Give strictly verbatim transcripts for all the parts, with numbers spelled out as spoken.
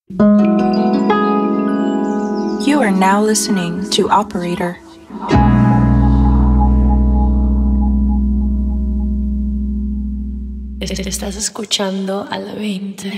You are now listening to Operator. Estás escuchando a la veinte.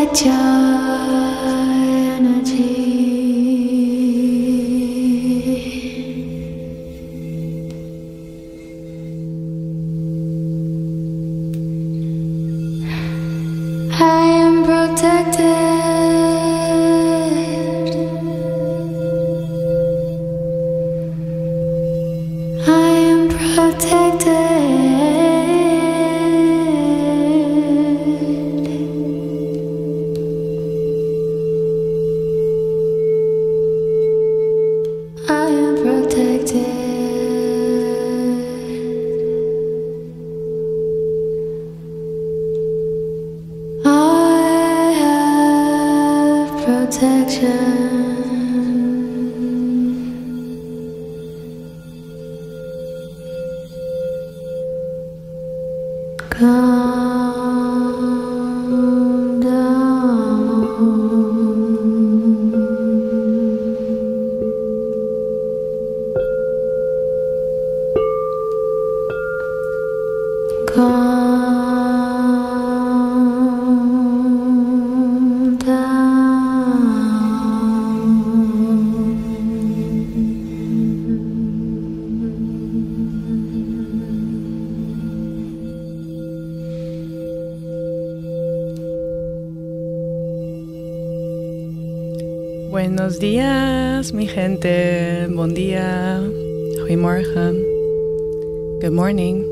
Buenos días, mi gente. Bon dia. Goedemorgen. Good morning.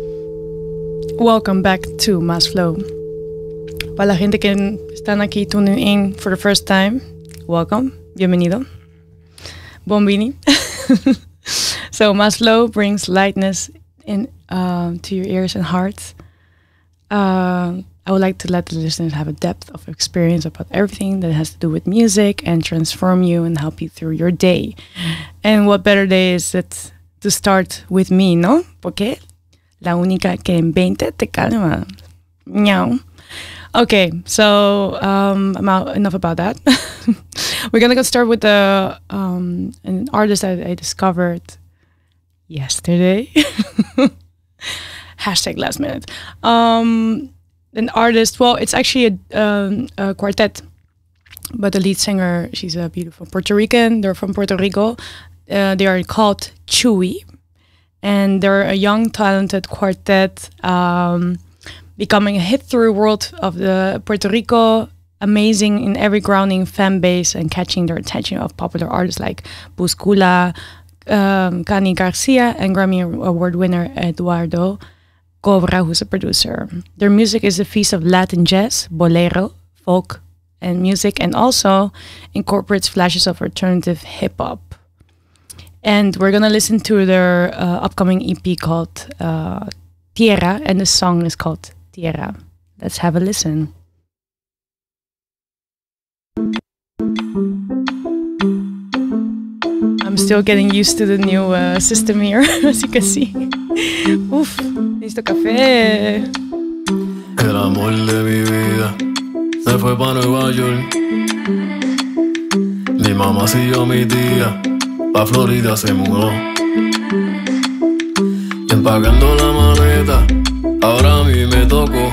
Welcome back to Más Flow. Para la gente que están aquí tuning in for the first time, welcome. Bienvenido. Bombini. So Más Flow brings lightness in uh, to your ears and hearts. Uh, I would like to let the listeners have a depth of experience about everything that has to do with music and transform you and help you through your day. And what better day is it to start with me, ¿no? Porque la única que en veinte te calma. Meow. Okay, so um, about, enough about that. We're gonna go start with the um, an artist that I discovered yesterday. Hashtag last minute. Um, an artist, well, it's actually a, um, a quartet, but the lead singer, she's a beautiful Puerto Rican. They're from Puerto Rico. Uh, they are called Chewy, and they're a young, talented quartet, um, becoming a hit through the world of the Puerto Rico, amazing in every grounding fan base and catching the attention of popular artists like Buscula, um, Cani Garcia, and Grammy Award winner Eduardo Cobra, who's a producer. Their music is a feast of Latin jazz, bolero, folk, and music, and also incorporates flashes of alternative hip-hop. And we're gonna listen to their uh, upcoming E P called uh, Tierra, and the song is called Tierra. Let's have a listen. I'm still getting used to the new uh, system here, as you can see. Uf, listo café. El amor de mi vida se fue para Nueva York. Mi mamá siguió a mi tía, pa' Florida se mudó. Y empacando la maleta, ahora a mí me tocó.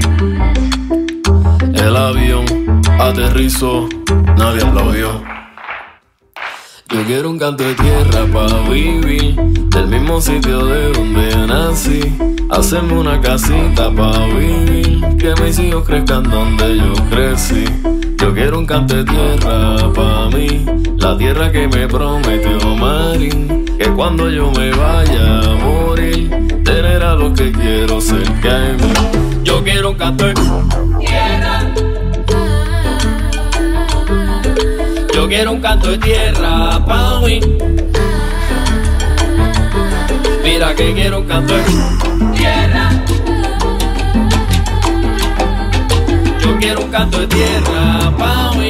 El avión aterrizó, nadie aplaudió. Yo quiero un canto de tierra pa' vivir, del mismo sitio de donde nací. Hacerme una casita pa' vivir, que mis hijos crezcan donde yo crecí. Yo quiero un canto de tierra pa' mí, la tierra que me prometió Marín, que cuando yo me vaya a morir, tener a lo que quiero cerca de mí. Yo quiero un canto de tierra. Yo quiero un canto de tierra pa' mí. Mira que quiero un canto de tierra. Yo quiero un canto de tierra pa' mí.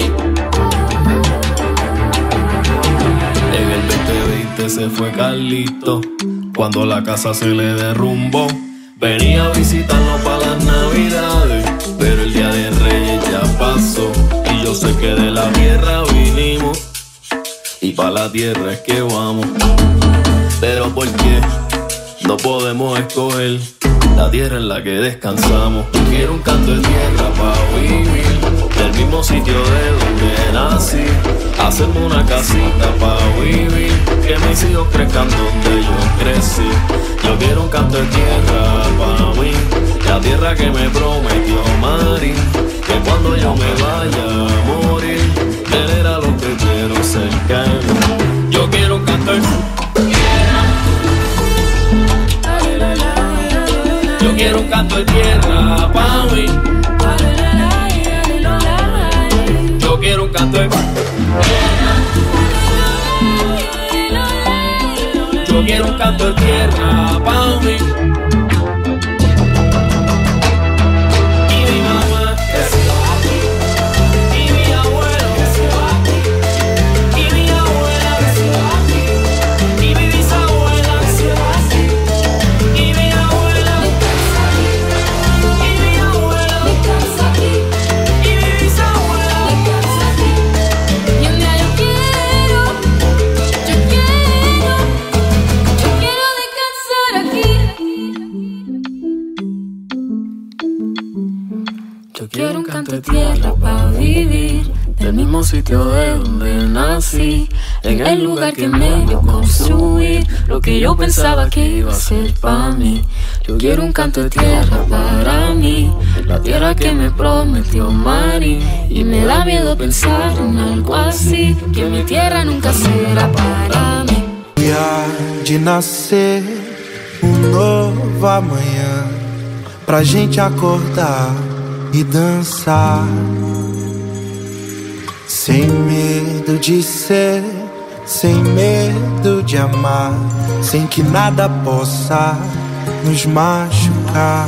En el veinte veinte se fue Carlito, cuando la casa se le derrumbó. Venía a visitarnos pa' las navidades, pero el día de Reyes ya pasó. Y yo sé que de la tierra vinimos, y pa' la tierra es que vamos. Pero ¿por qué no podemos escoger la tierra en la que descansamos? Quiero un canto de tierra pa' vivir, del mismo sitio de donde nací. Hacerme una casita pa' vivir, que mis hijos crezcan donde yo crecí. Yo quiero un canto de tierra pa' mí, la tierra que me prometió Mari, que cuando yo me vaya a morir, él era lo que quiero cerca de mí. Yo quiero un canto de tierra, yo quiero un canto de tierra pa' mí. Yo quiero un canto de tierra, yo quiero un canto de tierra pa' mí. Y mi mamá que se va aquí, y mi abuelo que se va aquí, y mi abuela que se va aquí, y mi bisabuela que se va aquí, y mi abuela que se va aquí, y mi abuela que se va aquí, y mi bisabuela que se va aquí. Y un día yo quiero, yo quiero, yo quiero descansar aquí. Yo quiero un canto de tierra para vivir, del mismo sitio de donde nací, en el lugar que me dio construir lo que yo pensaba que iba a ser para mí. Yo quiero un canto de tierra para mí, la tierra que me prometió Mari, y me da miedo pensar en algo así, que mi tierra nunca será para mí. Dia de nascer, um novo amanhã, pra gente acordar e dançar, sem medo de ser, sem medo de amar, sem que nada possa nos machucar.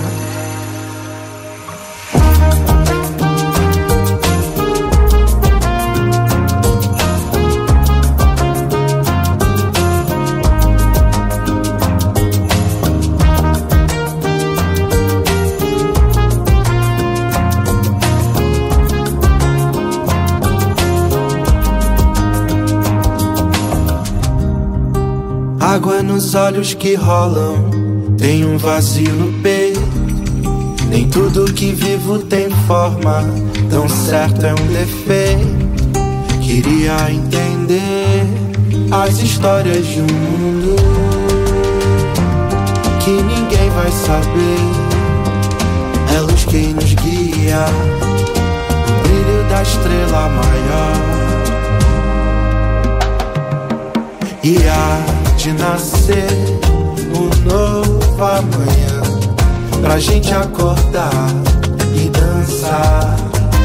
Água nos olhos que rolam, tem um vazio no peito. Nem tudo que vivo tem forma, tão certo é um defeito. Queria entender as histórias de um mundo que ninguém vai saber. É luz quem nos guia, o brilho da estrela maior. E há de nascer um novo amanhã, pra gente acordar e dançar,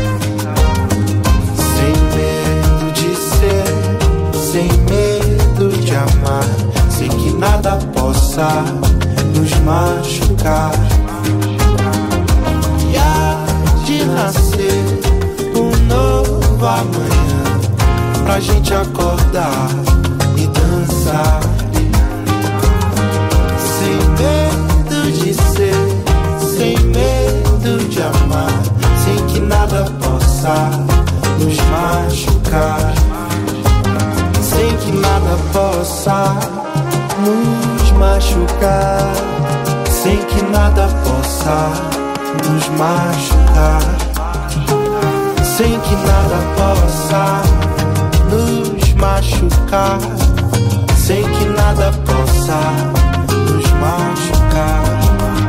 sem medo de ser, sem medo de amar, sem que nada possa nos machucar. E há de nascer um novo amanhã, pra gente acordar e dançar, sem medo de ser, sem medo de amar, sem que nada possa nos machucar, sem que nada possa nos machucar, sem que nada possa nos machucar, sem que nada possa nos machucar, sem que nada possa nos machucar.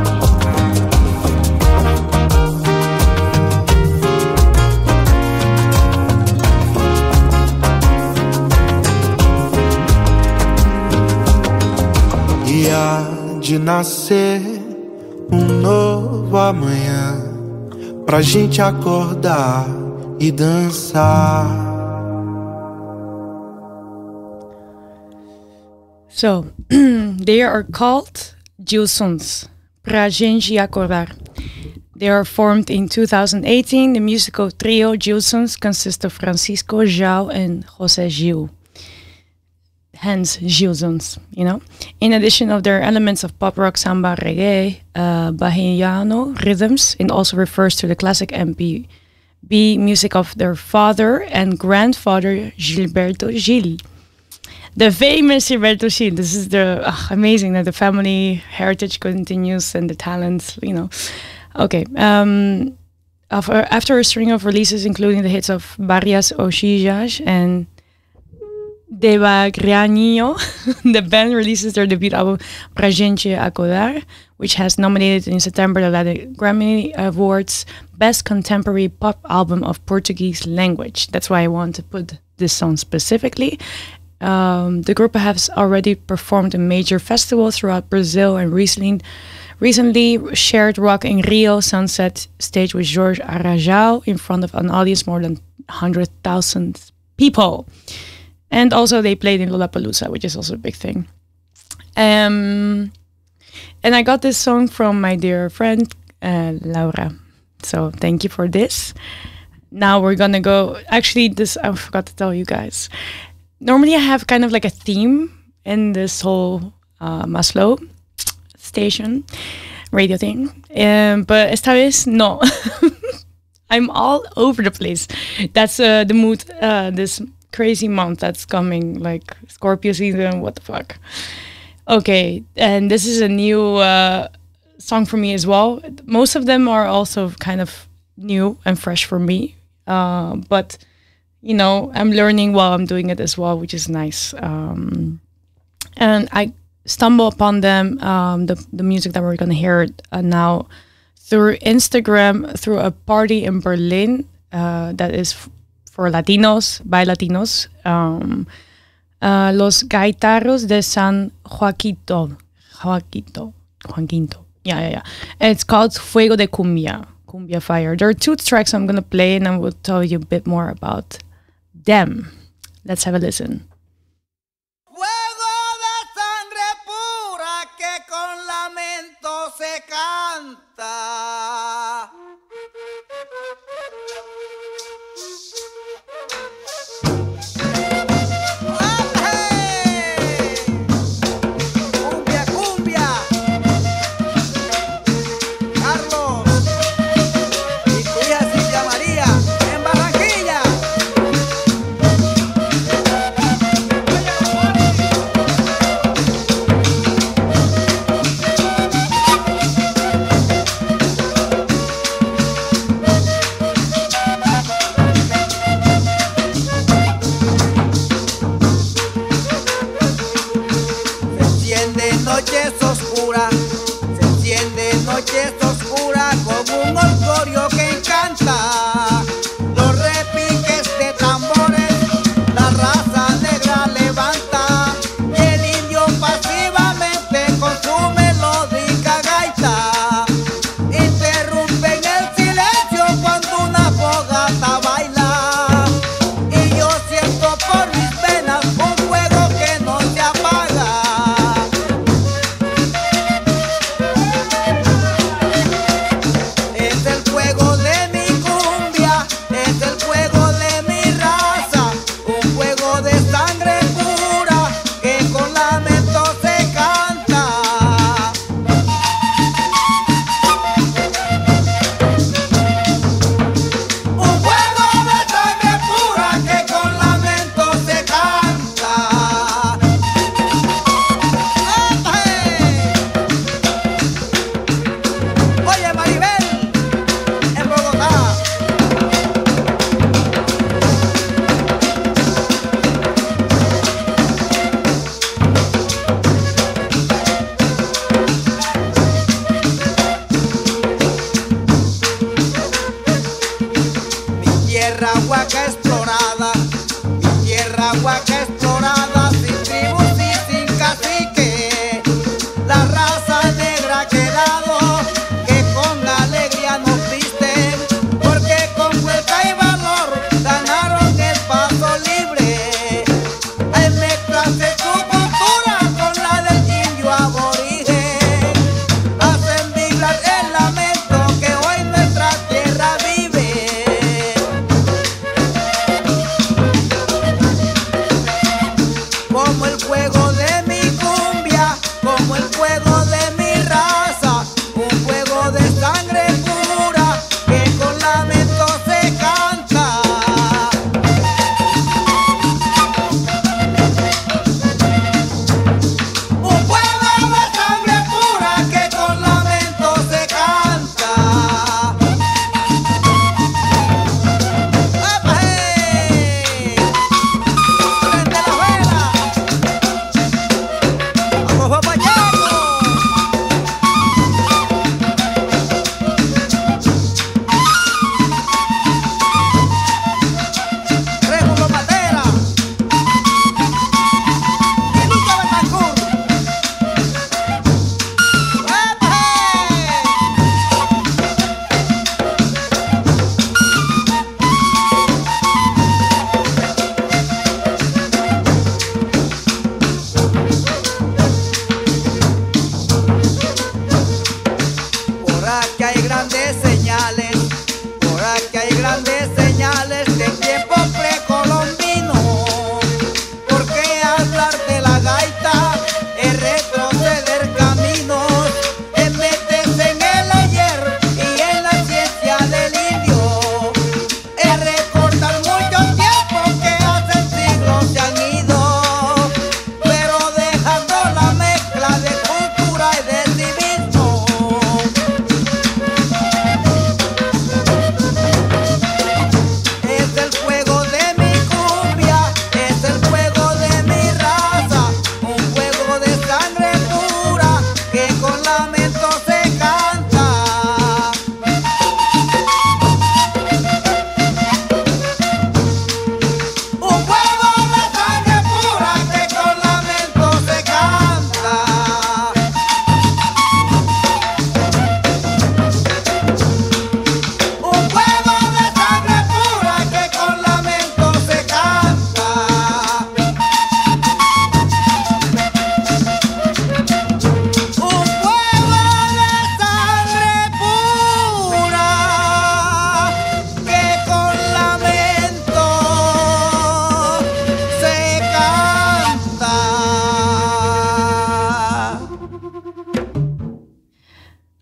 E há de nascer um novo amanhã, pra gente acordar e dançar. So, they are called Gilsons, pra gente acordar. They are formed in two thousand eighteen. The musical trio Gilsons consists of Francisco, João, and José Gil. Hence, Gilsons, you know. In addition of their elements of pop rock, samba, reggae, uh, Bahiano rhythms, it also refers to the classic M P B music of their father and grandfather, Gilberto Gil. The famous Gilberto Gil. This is the uh, amazing that the family heritage continues and the talents, you know. Okay. Um, after, after a string of releases, including the hits of Varias Oxillas and Devagrianio, the band releases their debut album Pra Gente Acordar, which has nominated in September the Latin Grammy Awards Best Contemporary Pop Album of Portuguese Language. That's why I want to put this song specifically. Um, the group has already performed in major festivals throughout Brazil and recently, recently shared Rock in Rio Sunset stage with Jorge Arrajal in front of an audience more than one hundred thousand people. And also they played in Lollapalooza, which is also a big thing. Um, and I got this song from my dear friend, uh, Laura. So thank you for this. Now we're gonna go, actually this, I forgot to tell you guys. Normally I have kind of like a theme in this whole uh, Maslow station, radio thing. Um, but esta vez, no. I'm all over the place. That's uh, the mood uh, this crazy month that's coming, like Scorpio season, what the fuck. Okay, and this is a new uh, song for me as well. Most of them are also kind of new and fresh for me, uh, but you know, I'm learning while I'm doing it as well, which is nice. Um, and I stumble upon them, um, the, the music that we're gonna hear uh, now, through Instagram, through a party in Berlin uh, that is for Latinos, by Latinos, um, uh, Los Gaitaros de San Joaquito, Joaquito, Joaquito, yeah, yeah, yeah. And it's called Fuego de Cumbia, Cumbia Fire. There are two tracks I'm gonna play, and I will tell you a bit more about them. Let's have a listen. Fuego de sangre pura que con lamento se canta. Es el fuego de mi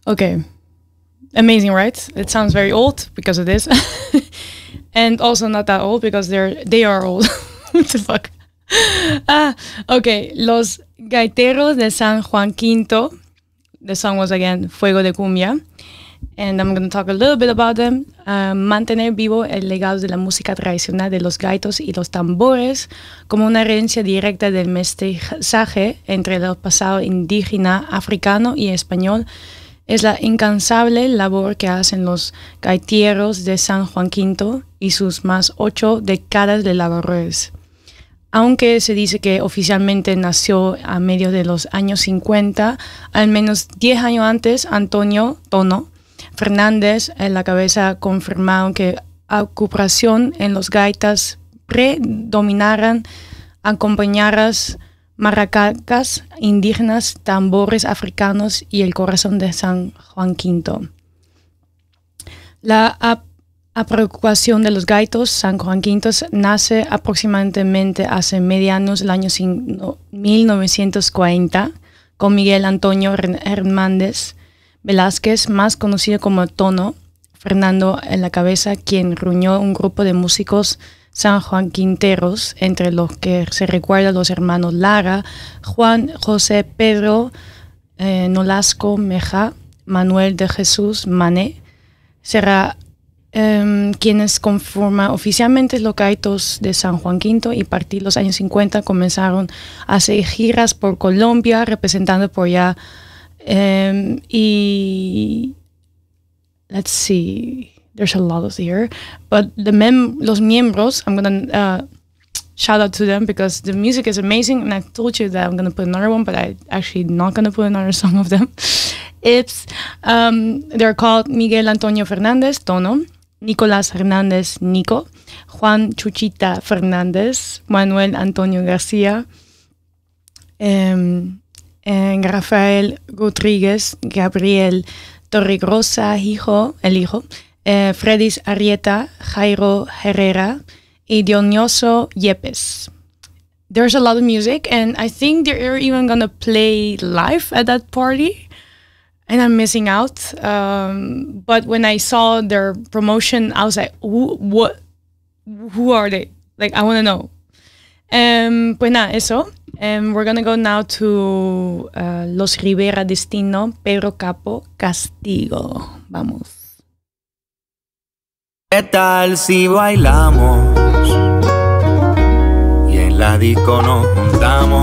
Okay. Amazing, right? It sounds very old because it is. And also not that old because they're they are old. What the fuck? Ah, okay. Los Gaiteros de San Juan Quinto. The song was again Fuego de Cumbia. And I'm going to talk a little bit about them. Uh, mantener vivo el legado de la música tradicional de los gaitos y los tambores como una herencia directa del mestizaje entre el pasado indígena, africano y español es la incansable labor que hacen los gaiteros de San Juan Quinto y sus más ocho décadas de labores. Aunque se dice que oficialmente nació a mediados de los años cincuenta, al menos diez años antes, Antonio Tono Fernández en la cabeza confirmaron que ocupación en los gaitas predominaran acompañadas maracas indígenas, tambores africanos y el corazón de San Juan Quinto. La ap aproximación de los gaitos San Juan Quinto nace aproximadamente hace medianos del año mil novecientos cuarenta con Miguel Antonio Hernández Velázquez, más conocido como Tono Fernando en la cabeza, quien reunió un grupo de músicos San Juan Quinteros, entre los que se recuerda los hermanos Lara, Juan José Pedro eh, Nolasco Meja, Manuel de Jesús Mané, será eh, quienes conforman oficialmente los gaitos de San Juan Quinto, y a partir de los años cincuenta comenzaron a hacer giras por Colombia, representando por allá um, y let's see, there's a lot of here, but the mem los miembros, I'm gonna uh, shout out to them because the music is amazing, and I told you that I'm gonna put another one, but I actually not gonna put another song of them. It's um, they're called Miguel Antonio Fernández Tono, Nicolás Hernández Nico, Juan Chuchita Fernández, Manuel Antonio García, um, and Rafael Rodríguez, Gabriel Torregrosa, hijo, el hijo, eh, Fredis Arrieta, Jairo Herrera, y Dionioso Yepes. There's a lot of music, and I think they're even gonna play live at that party, and I'm missing out. Um, but when I saw their promotion, I was like, who, what, who are they? Like, I wanna know. Um, pues nada, eso. Um, we're gonna go now to uh, Los Rivera Destino, Pedro Capo, Castigo. Vamos. ¿Qué tal si bailamos y en la disco nos juntamos?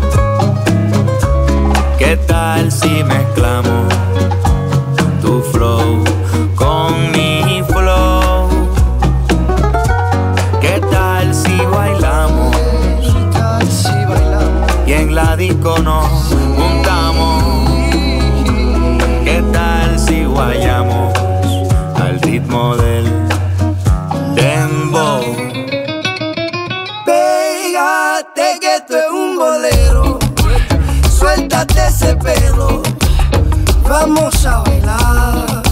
¿Qué tal si mezclamos tu flow con mi flow? ¿Qué tal si bailamos y en la disco nos juntamos? ¿Qué tal si guayamos al ritmo del dembow? Pégate que esto es un bolero, suéltate ese pelo, vamos a bailar.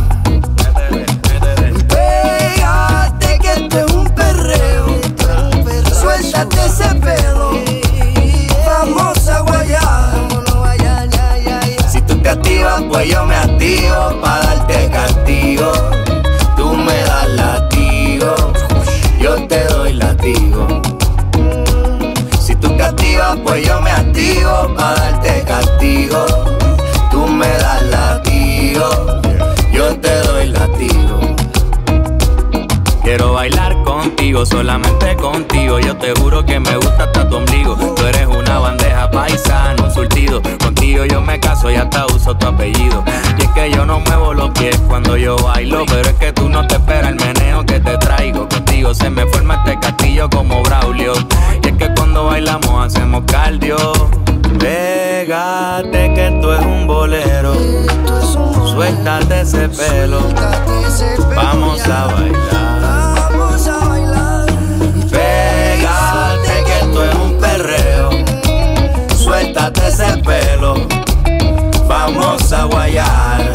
Pégate que esto es un perreo, suéltate ese pelo, vamos a guayar. Si tú te activas, pues yo me activo pa' darte castigo. Tú me das latigo, yo te doy latigo. Si tú te activas, pues yo me activo pa' darte castigo. Tú me das latigo, yo te doy latigo. Quiero bailar contigo, solamente contigo. Yo te juro que me gusta hasta tu ombligo. Tú eres una bandeja paisana, un surtido. Contigo yo me caso y hasta uso tu apellido. Y es que yo no muevo los pies cuando yo bailo, pero es que tú no te esperas el meneo que te traigo. Contigo se me forma este castillo como Braulio. Y es que cuando bailamos hacemos cardio. Pégate que esto es un bolero, suéltate ese pelo, vamos a bailar. Pégate que esto es un perreo, suéltate ese pelo, vamos a guayar.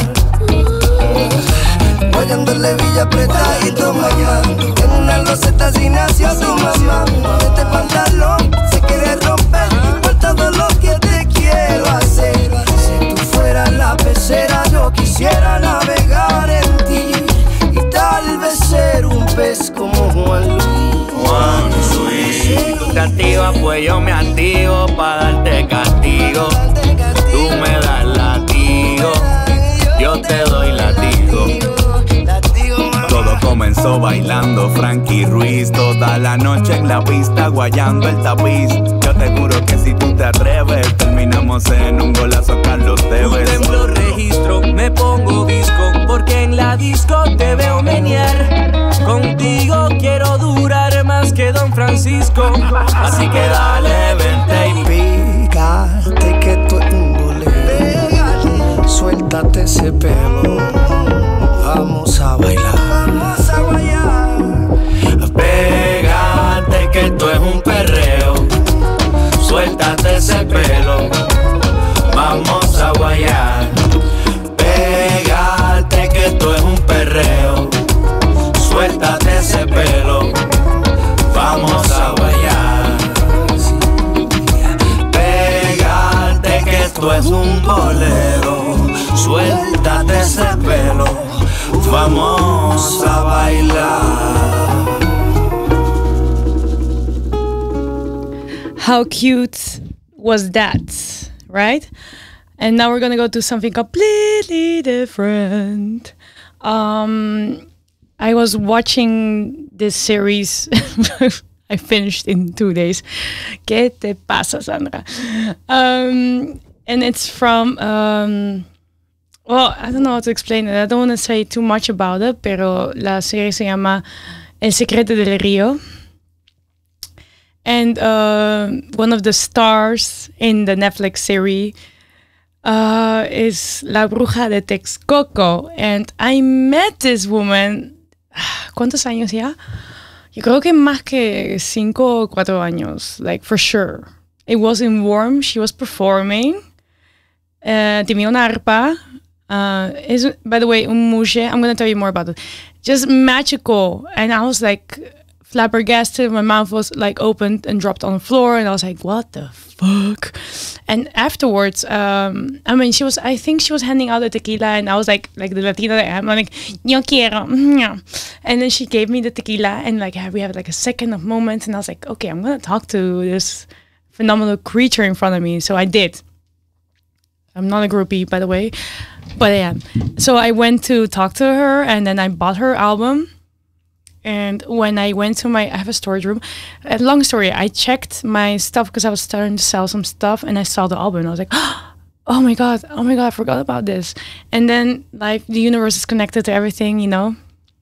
Guayándole Villa apretadito, mamá, en una loseta así nació tu mamá. Este pantalón se quiere romper por todo lo que te quiero hacer. Si tú fueras la pecera, yo quisiera piso bailando Frankie Ruiz. Toda la noche en la pista guayando el tapiz. Yo te juro que si tú te atreves, terminamos en un golazo Carlos Tevez. Templo registro, me pongo visco, porque en la disco te veo menear. Contigo quiero durar más que Don Francisco. Así que dale, vente y pégate que tú es un bolero. Suéltate ese pelo. Vamos a bailar. Vamos a bailar. Pégate que esto es un perreo. Suéltate ese pelo. Vamos a guayar. Pégate que esto es un perreo. Suéltate ese pelo. Vamos a guayar. Pégate que esto es un bolero. Suéltate ese pelo. Vamos a bailar. How cute was that, right? And now we're gonna go to something completely different. Um, I was watching this series. I finished in two days. ¿Qué te pasa, Sandra? Um, and it's from... Um, well, I don't know how to explain it. I don't want to say too much about it, pero la serie se llama El Secreto del Río. And uh, one of the stars in the Netflix series uh, is La Bruja de Texcoco. And I met this woman. ¿Cuántos años ya? Yo creo que más que cinco o cuatro años. Like, for sure. It was in Warm. She was performing. Uh, tenía una arpa. Uh, is, by the way, un mouche. I'm going to tell you more about it. Just magical. And I was like... flabbergasted. My mouth was like opened and dropped on the floor, and I was like, "What the fuck?" And afterwards, um, I mean, she was. I think she was handing out the tequila, and I was like, like the Latina that I am, I'm like, "Yo quiero," and then she gave me the tequila, and like we have like a second of moments, and I was like, "Okay, I'm gonna talk to this phenomenal creature in front of me." So I did. I'm not a groupie, by the way, but I am. So I went to talk to her, and then I bought her album. And when I went to my, I have a storage room. Uh, long story, I checked my stuff because I was starting to sell some stuff, and I saw the album, and I was like, oh my god, oh my god, I forgot about this. And then, like, the universe is connected to everything, you know.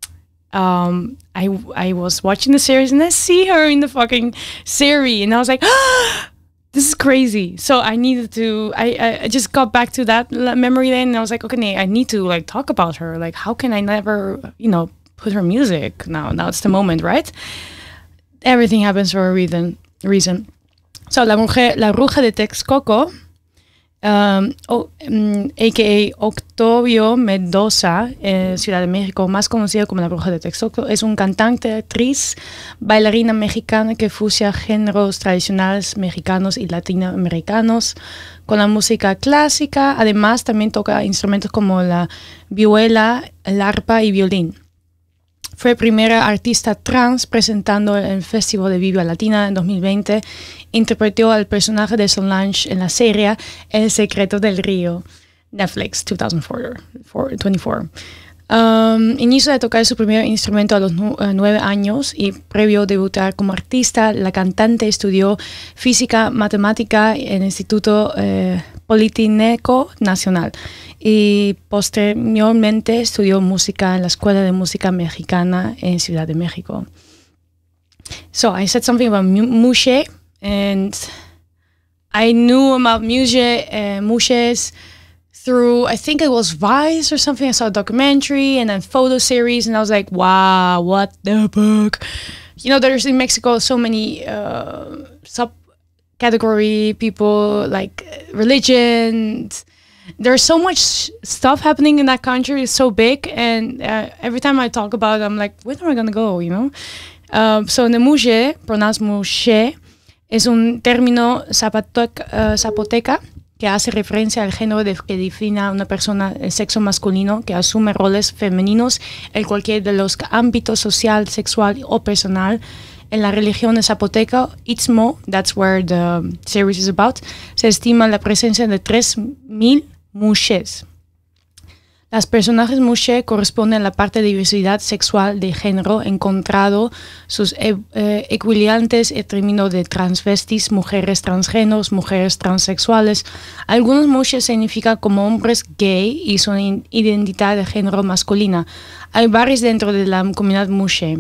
Um, I I was watching the series, and I see her in the fucking series, and I was like, ah, this is crazy. So I needed to. I I just got back to that memory lane, and I was like, okay, I need to like talk about her. Like, how can I never, you know, put her music now? Now it's the moment, right? Everything happens for a reason. Reason. So La Bruja, La Bruja de Texcoco, um, oh, um, a k a. Octavio Mendoza, eh, Ciudad de México, más conocido como La Bruja de Texcoco, es un cantante, actriz, bailarina mexicana que fusia géneros tradicionales mexicanos y latinoamericanos con la música clásica. Además, también toca instrumentos como la vihuela, el arpa y violín. Fue primera artista trans presentando el Festival de Viva Latina en dos mil veinte. Interpretó al personaje de Solange en la serie El Secreto del Río, Netflix, dos mil veinticuatro. Um, inició a tocar su primer instrumento a los nu uh, nueve años y previo debutar como artista, la cantante estudió física matemática en el Instituto eh, Politécnico Nacional y posteriormente estudió música en la Escuela de Música Mexicana en Ciudad de México. So I said something about mu mouche, and I knew about mouche, uh, mouches through, I think it was Vice or something. I saw a documentary and then photo series, and I was like, wow, what the fuck? You know, there's in Mexico so many uh, subcategory people, like religion. There's so much stuff happening in that country. It's so big, and uh, every time I talk about it, I'm like, when am I gonna go, you know? Um, so the mouche, pronounced mouche, es un término zapoteca, uh, zapoteca que hace referencia al género de, que define a una persona, el sexo masculino, que asume roles femeninos en cualquier de los ámbitos social, sexual o personal. En la religión zapoteca, Istmo, that's where the series is about, se estima la presencia de tres mil mouches. Las personajes mushe corresponden a la parte de diversidad sexual de género encontrado sus e eh, equivalentes en términos de transvestis, mujeres transgéneros, mujeres transexuales. Algunos mushe significan como hombres gay y su identidad de género masculina. Hay varios dentro de la comunidad mushe.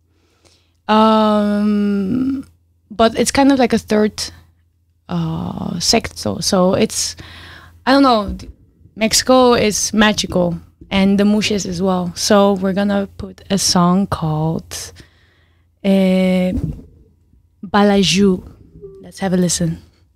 Um, but it's kind of like a third uh, sect, so, so it's, I don't know, Mexico is magical, and the mushes as well. So we're gonna put a song called uh, Balaju. Let's have a listen.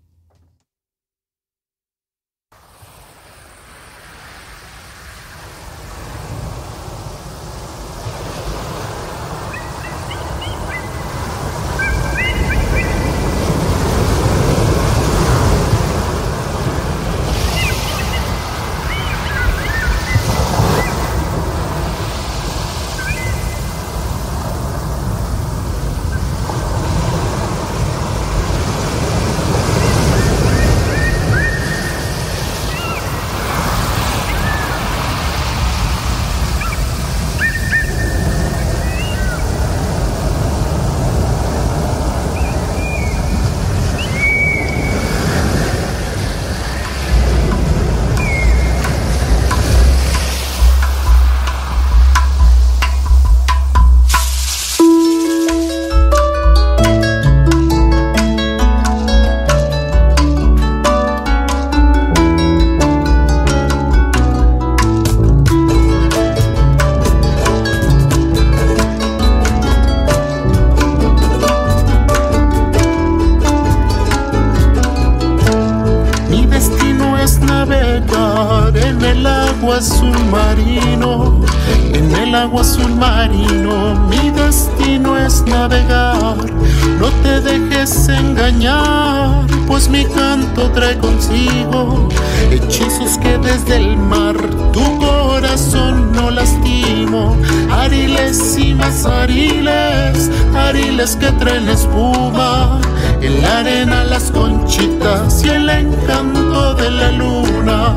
azul marino, en el agua azul marino, mi destino es navegar. No te dejes engañar, pues mi canto trae consigo hechizos que desde el mar tu corazón no lastimo. Ariles y más ariles, ariles que traen espuma, en la arena las conchitas y el encanto de la luna.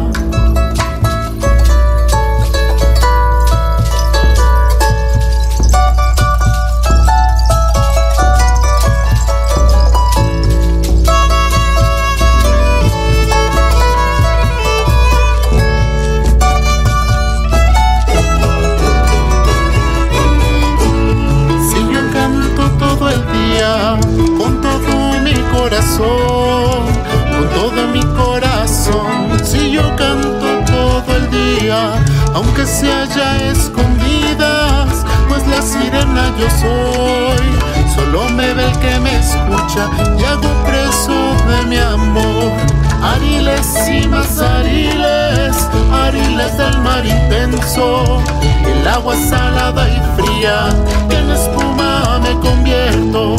Con todo mi corazón, con todo mi corazón, si yo canto todo el día, aunque sea ya escondidas, pues la sirena yo soy. Solo me ve el que me escucha y hago preso de mi amor. Ariles y más ariles, ariles del mar intenso, el agua salada y fría, que en espuma me convierto.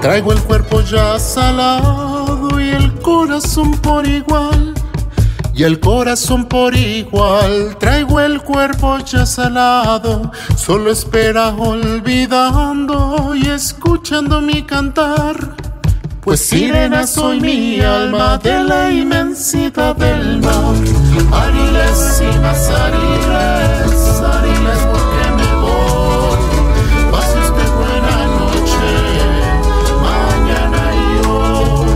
Traigo el cuerpo ya salado y el corazón por igual. Y el corazón por igual. Traigo el cuerpo ya salado, solo espera olvidando y escuchando mi cantar. Pues sirena soy mi alma de la inmensidad del mar. Ariles y más ariles, ariles porque me voy. Pase usted buena noche, mañana y hoy.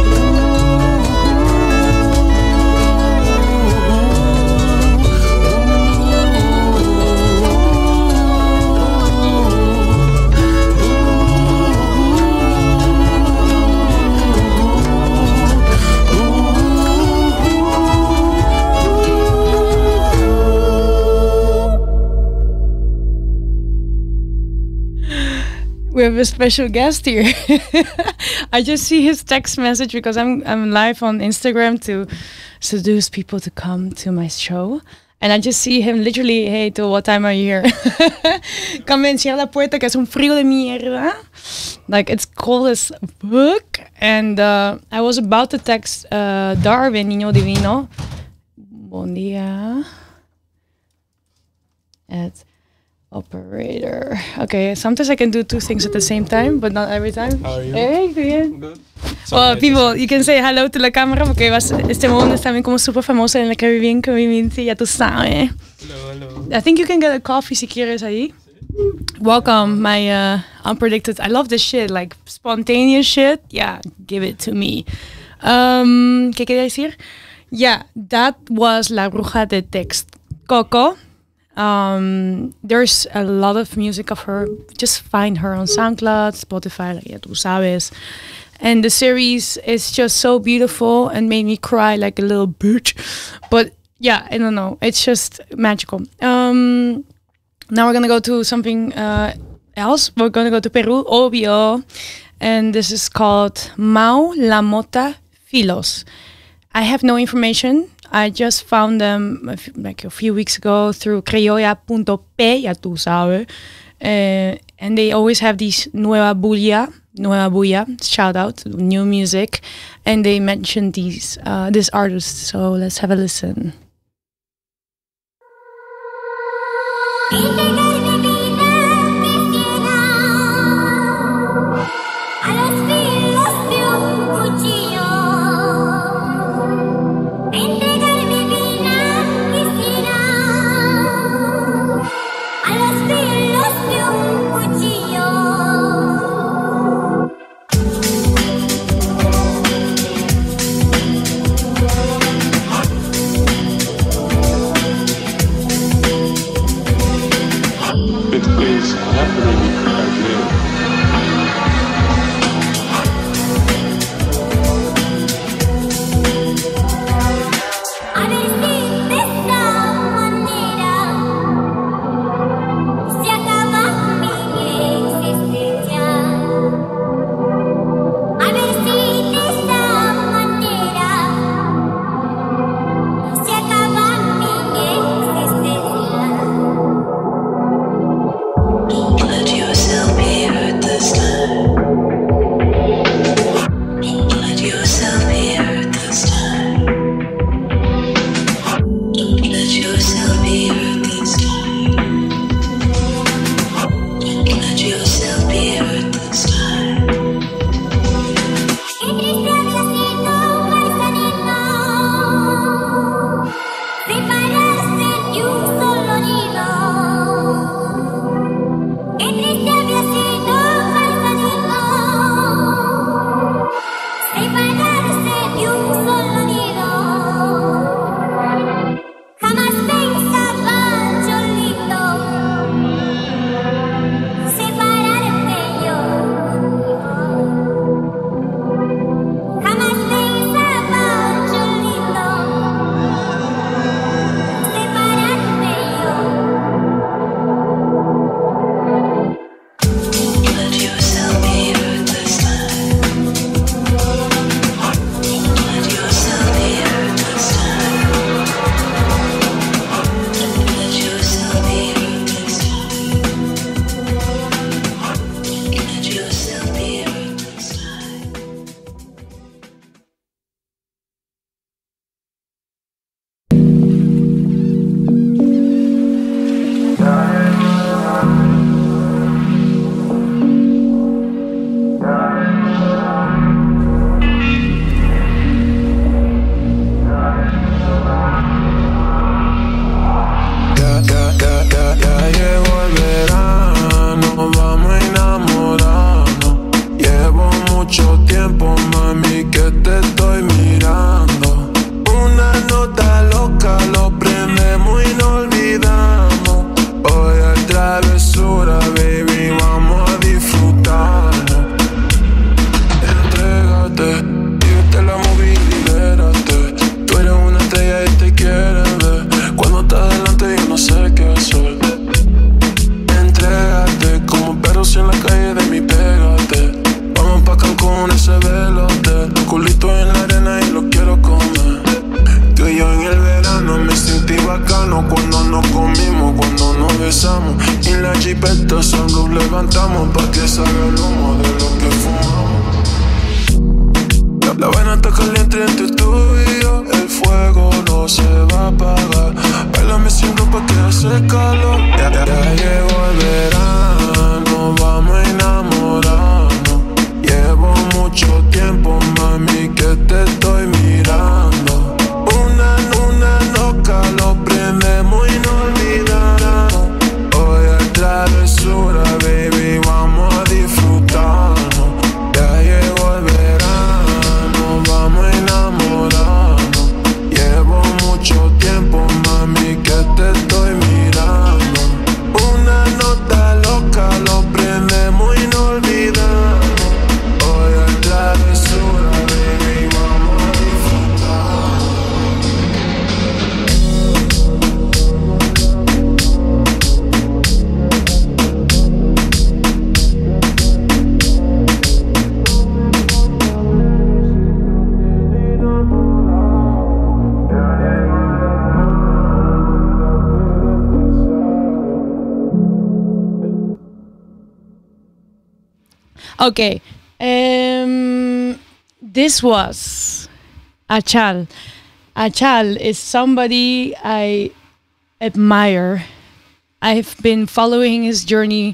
We have a special guest here. I just see his text message because I'm I'm live on Instagram to seduce people to come to my show. And I just see him literally, hey, to what time are you here? Come and cierra la puerta, que es un frío de mierda. Like, it's cold as fuck. And uh, I was about to text uh, Darwin, Niño Divino. Bon dia. At operator. Okay, sometimes I can do two things at the same time, but not every time. How are you? Hey, good. Good. Well, people, you can say hello to la cámara porque vas, este mundo es también como super famoso en la Caribbean community, ya tú sabes. Hello, hello. I think you can get a coffee si quieres ahí. Welcome, my uh, unpredicted. I love this shit, like spontaneous shit. Yeah, give it to me. Um, ¿Qué quería decir? Yeah, that was La Bruja de Text. Coco. Um, there's a lot of music of her. Just find her on SoundCloud, Spotify, like ya tú sabes. And the series is just so beautiful and made me cry like a little bitch. But yeah, I don't know. It's just magical. Um, now we're gonna go to something uh, else. We're gonna go to Peru, obvio. And this is called Mau La Mota Filos. I have no information. I just found them a f- like a few weeks ago through criolla dot p, ya tú sabes. Uh, and they always have these Nueva Bulla, Nueva Bulla, shout out, new music. And they mentioned these, uh, this artist. So let's have a listen. Jamás pensaba jipeta sunroof levantamos pa' que salga el humo de lo que fumamos. La, la vaina está caliente entre tú y yo, el fuego no se va a apagar. Bailame sin ropa que hace calor. Ya, ya, ya llegó el verano, vamos a enamorarnos. Llevo mucho tiempo, mami, que te estoy mirando. Una, una loca, lo prendemos y no olvidamos. Hoy es travesura, baby, vamos a disfrutarnos. Ya llegó el verano, vamos a enamorarnos. Llevo mucho tiempo, mami, que te estoy mirando. Una nota loca, lo prendemos y no olvidamos. Hoy es travesura, baby, vamos a disfrutar. Okay, um, this was Achal. Achal is somebody I admire. I've been following his journey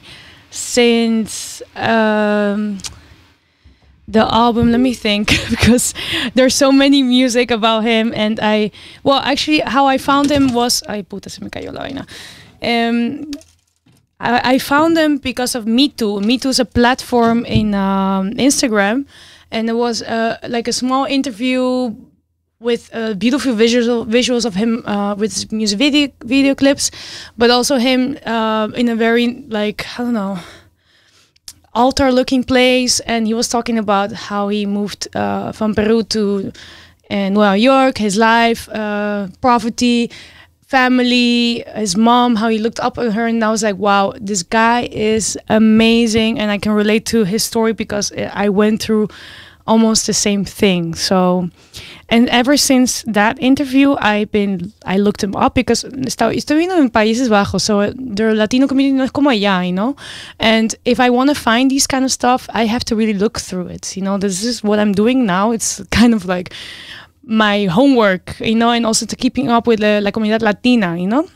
since um, the album. Let me think, because there's so many music about him, and I well, actually, how I found him was ay puta se me cayó la vaina. Um, I, I found him because of Me Too. Me Too is a platform in um, Instagram, and it was uh, like a small interview with uh, beautiful visual visuals of him uh, with his music video video clips, but also him uh, in a very like I don't know altar looking place, and he was talking about how he moved uh, from Peru to uh, New York, his life, uh, poverty, family, his mom, how he looked up at her, and I was like, wow, this guy is amazing, and I can relate to his story because I went through almost the same thing. So, and ever since that interview, I've been, I looked him up because estoy viviendo en Países Bajos, so the Latino community no es como allá, you know? And if I want to find these kind of stuff, I have to really look through it, you know? This is what I'm doing now. It's kind of like my homework, you know, and also to keeping up with the, la comunidad Latina, you know?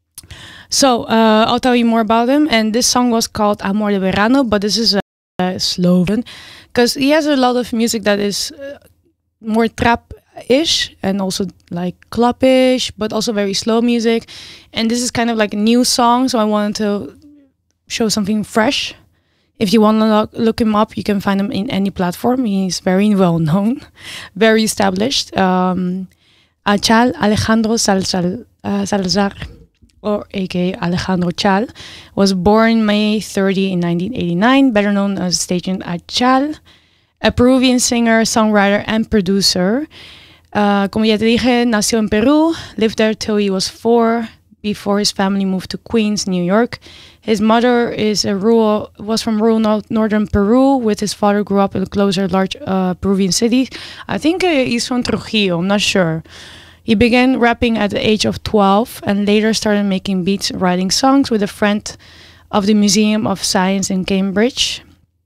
So, uh, I'll tell you more about him. And this song was called Amor de Verano, but this is a, a Sloven, because he has a lot of music that is uh, more trap-ish and also like club-ish, but also very slow music. And this is kind of like a new song, so I wanted to show something fresh. If you want to look, look him up, you can find him in any platform. He's very well known, very established. Um, Achal Alejandro Salsal, uh, Salazar, or aka Alejandro Chal, was born May thirtieth in nineteen eighty-nine, better known as station Achal, a Peruvian singer, songwriter, and producer. Uh, como ya te dije, nació en Peru, lived there till he was four, before his family moved to Queens, New York. His mother is a rural, was from rural no- northern Peru, with his father grew up in a closer, large uh, Peruvian city. I think uh, he's from Trujillo, I'm not sure. He began rapping at the age of twelve and later started making beats, writing songs with a friend of the Museum of Science in Cambridge.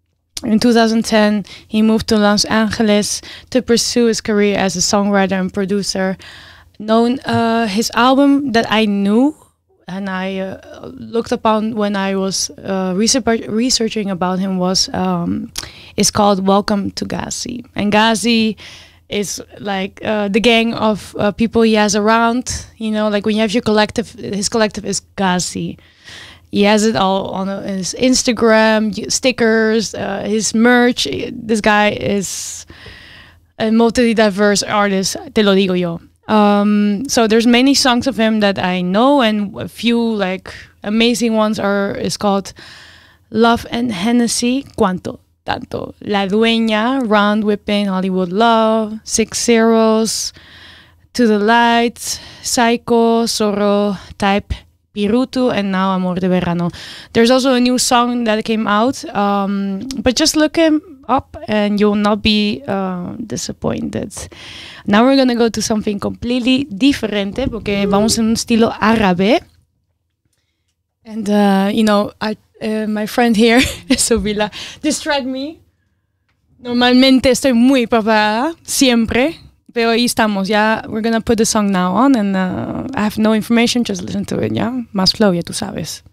In two thousand ten, he moved to Los Angeles to pursue his career as a songwriter and producer. Known uh, his album that I knew and I uh, looked upon when I was uh, research- researching about him was um, is called Welcome to Gazi. And Gazi is like uh, the gang of uh, people he has around. You know, like when you have your collective, his collective is Gazi. He has it all on his Instagram, stickers, uh, his merch. This guy is a multi-diverse artist, te lo digo yo. Um, so there's many songs of him that I know, and a few like amazing ones are is called Love and Hennessy, Cuánto Tanto, La Dueña, Round Whipping, Hollywood Love, Six Zeros, To the Light, Psycho, Zorro, Type, Pirutu, and now Amor de Verano. There's also a new song that came out, um, but just look him up and you'll not be uh, disappointed. Now we're gonna go to something completely diferente, porque vamos en un estilo árabe. And uh, you know, I, uh, my friend here, Sobila, distract me. Normalmente estoy muy preparada, siempre. Pero ahí estamos, ya. We're gonna put the song now on, and uh, I have no information, just listen to it, ya. Más flow, ya tú sabes.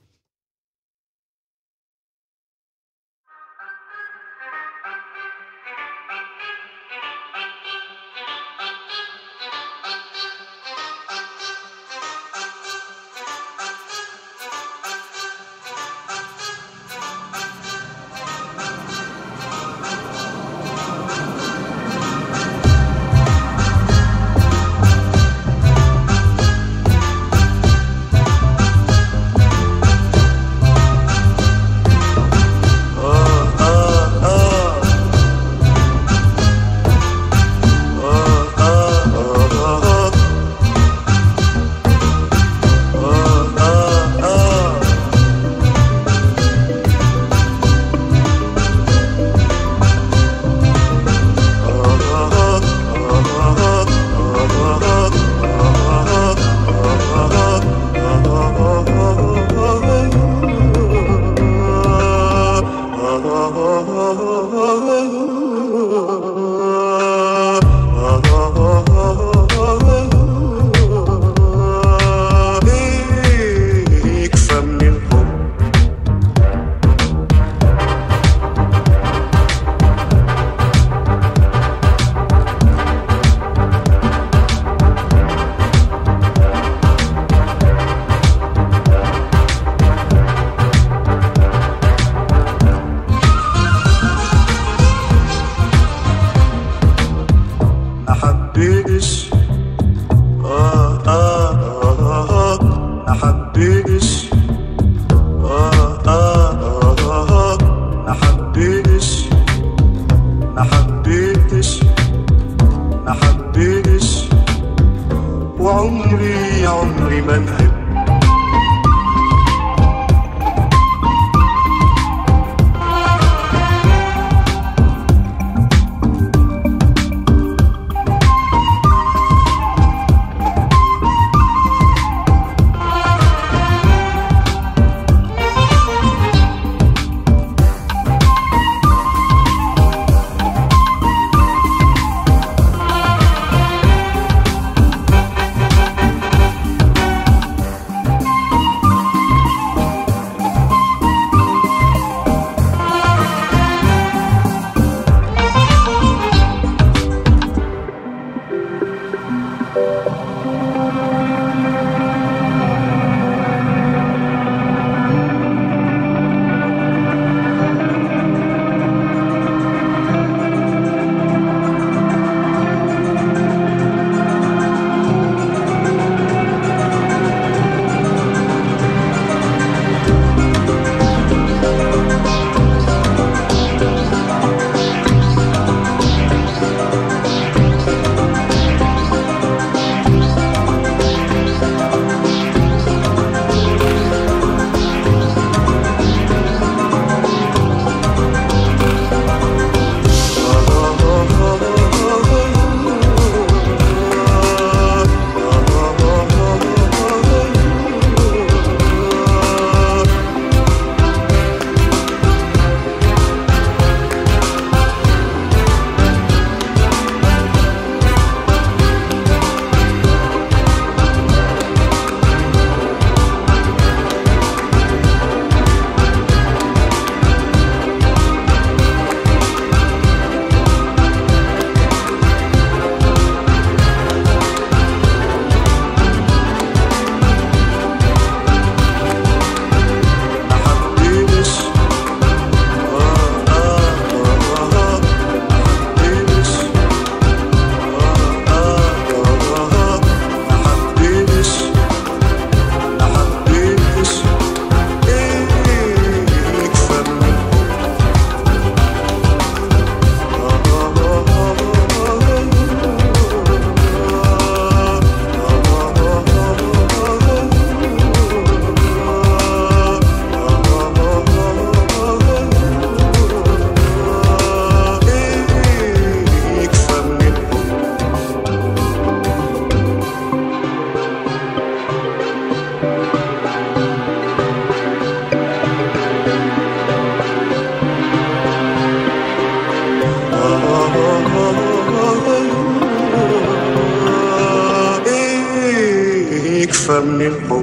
lejos.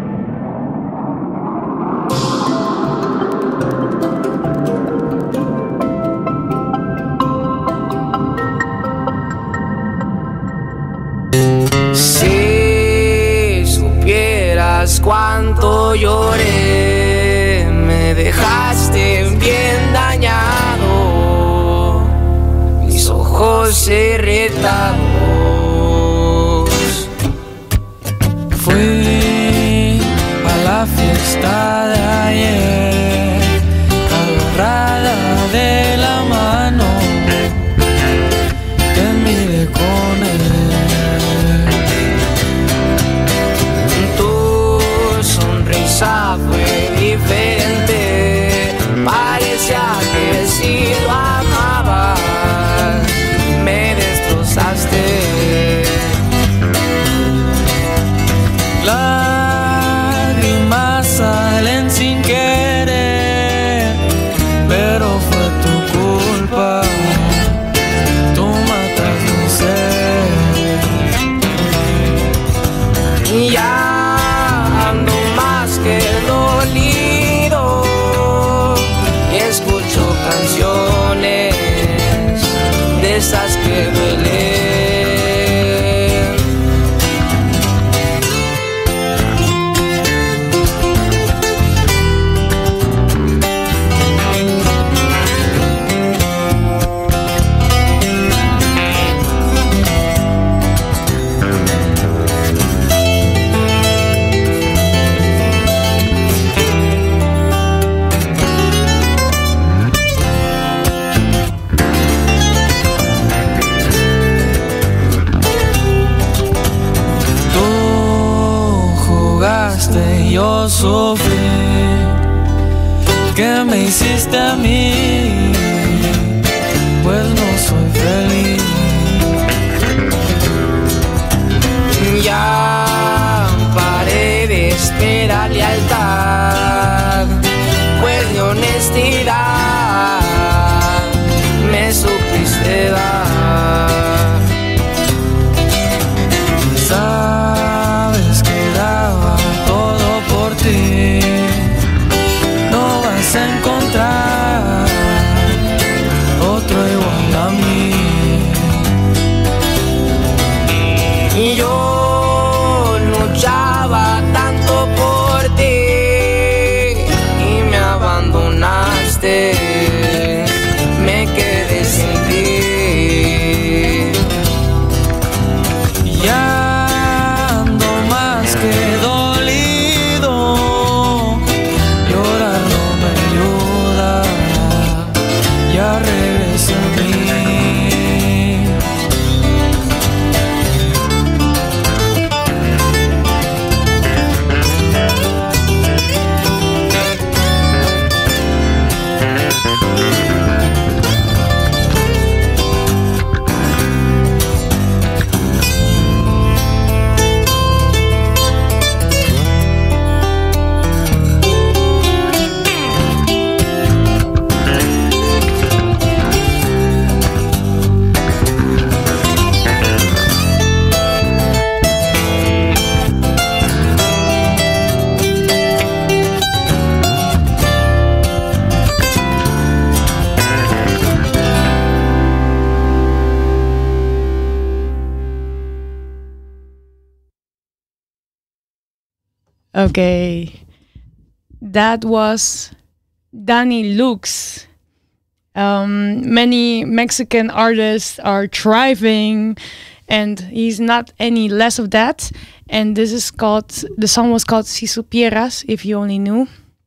Si supieras cuánto lloré, me dejaste bien dañado, mis ojos irritados. Fui a la fiesta de ayer, agarrada de la mano, te miré con él. Tu sonrisa fue diferente, parecía que si lo amabas, me destrozaste. Lágrimas salen sin querer, pero fue tu culpa, tú matas mi ser. Y ya ando más que dolido y escucho canciones de esas que duelen. Yo sufrí, ¿qué me hiciste a mí? Pues no soy feliz. Ya paré de esperar lealtad, pues de honestidad me supiste dar. Sabes que daba todo por ti, no vas a encontrar otro igual a mí. Y yo luchaba tanto por ti y me abandonaste, me quedé sin ti. Ya ando más que dolido, llorar no me ayuda, ya regresa a mí. Okay, that was Danny Lux. Um, many Mexican artists are thriving, and he's not any less of that. And this is called, the song was called Si Supieras, If You Only Knew.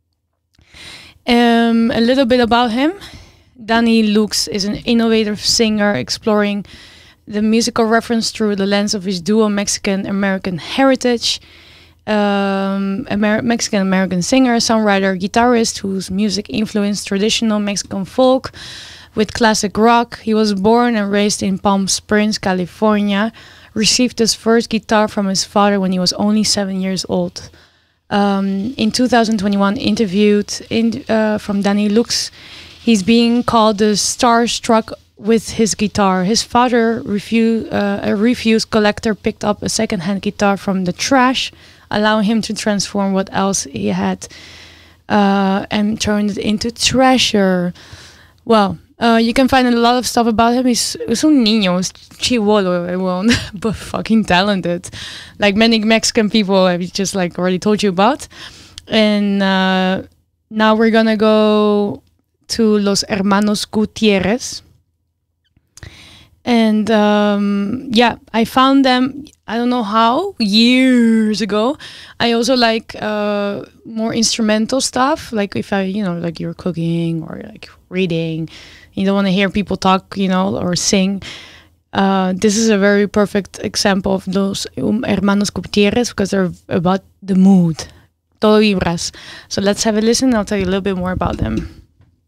Um, a little bit about him. Danny Lux is an innovative singer exploring the musical reference through the lens of his dual Mexican-American heritage. Um, Amer- Mexican-American singer, songwriter, guitarist whose music influenced traditional Mexican folk with classic rock. He was born and raised in Palm Springs, California. Received his first guitar from his father when he was only seven years old. Um, in two thousand twenty-one, interviewed in, uh, from Danny Lux, he's being called the starstruck with his guitar. His father, refu- uh, a refused collector, picked up a second-hand guitar from the trash allowing him to transform what else he had uh, and turn it into treasure. Well, uh, you can find a lot of stuff about him. He's, he's un niño, he's chivolo, everyone, but fucking talented. Like many Mexican people I've just like already told you about. And uh, now we're gonna go to Los Hermanos Gutierrez. And um, yeah, I found them, I don't know how, years ago. I also like uh, more instrumental stuff. Like if I, you know, like you're cooking or like reading, you don't want to hear people talk, you know, or sing. Uh, this is a very perfect example of those Hermanos Gutierrez because they're about the mood. Todo vibras. So let's have a listen and I'll tell you a little bit more about them.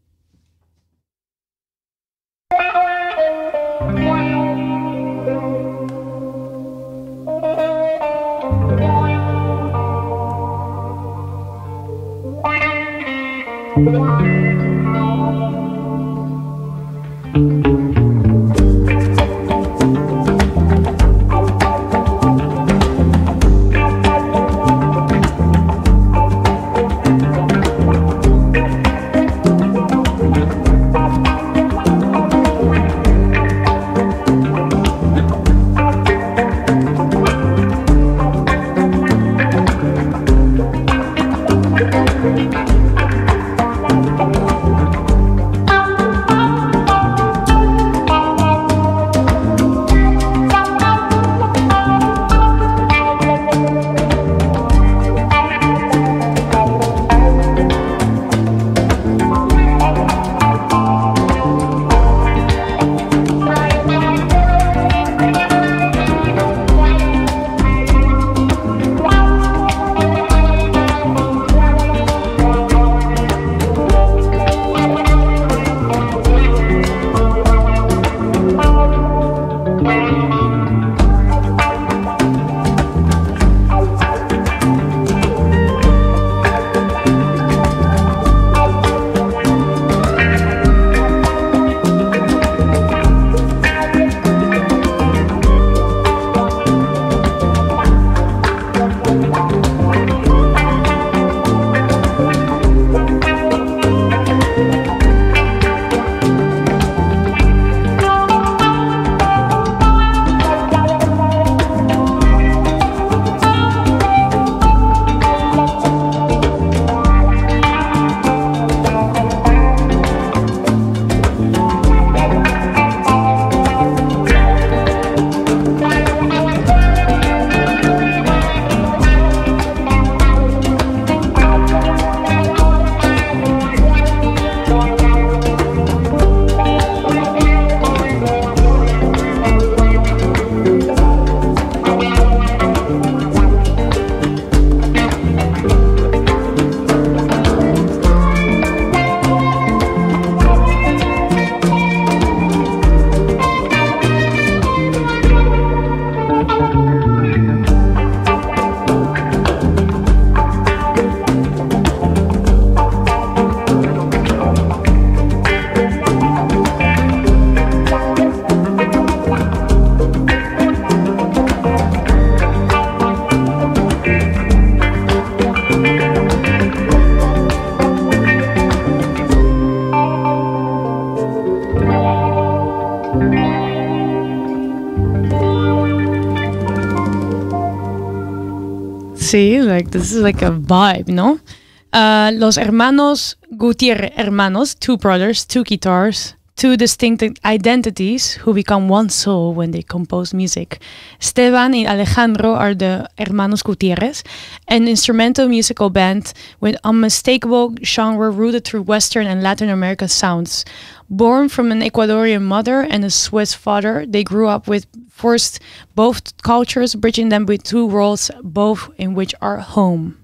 Sí, like this is like a vibe, no? Uh, Los Hermanos Gutierrez, hermanos, two brothers, two guitars, two distinct identities who become one soul when they compose music. Esteban and Alejandro are the Hermanos Gutierrez, an instrumental musical band with unmistakable genre rooted through Western and Latin American sounds. Born from an Ecuadorian mother and a Swiss father, they grew up with forced both cultures, bridging them with two worlds, both in which are home.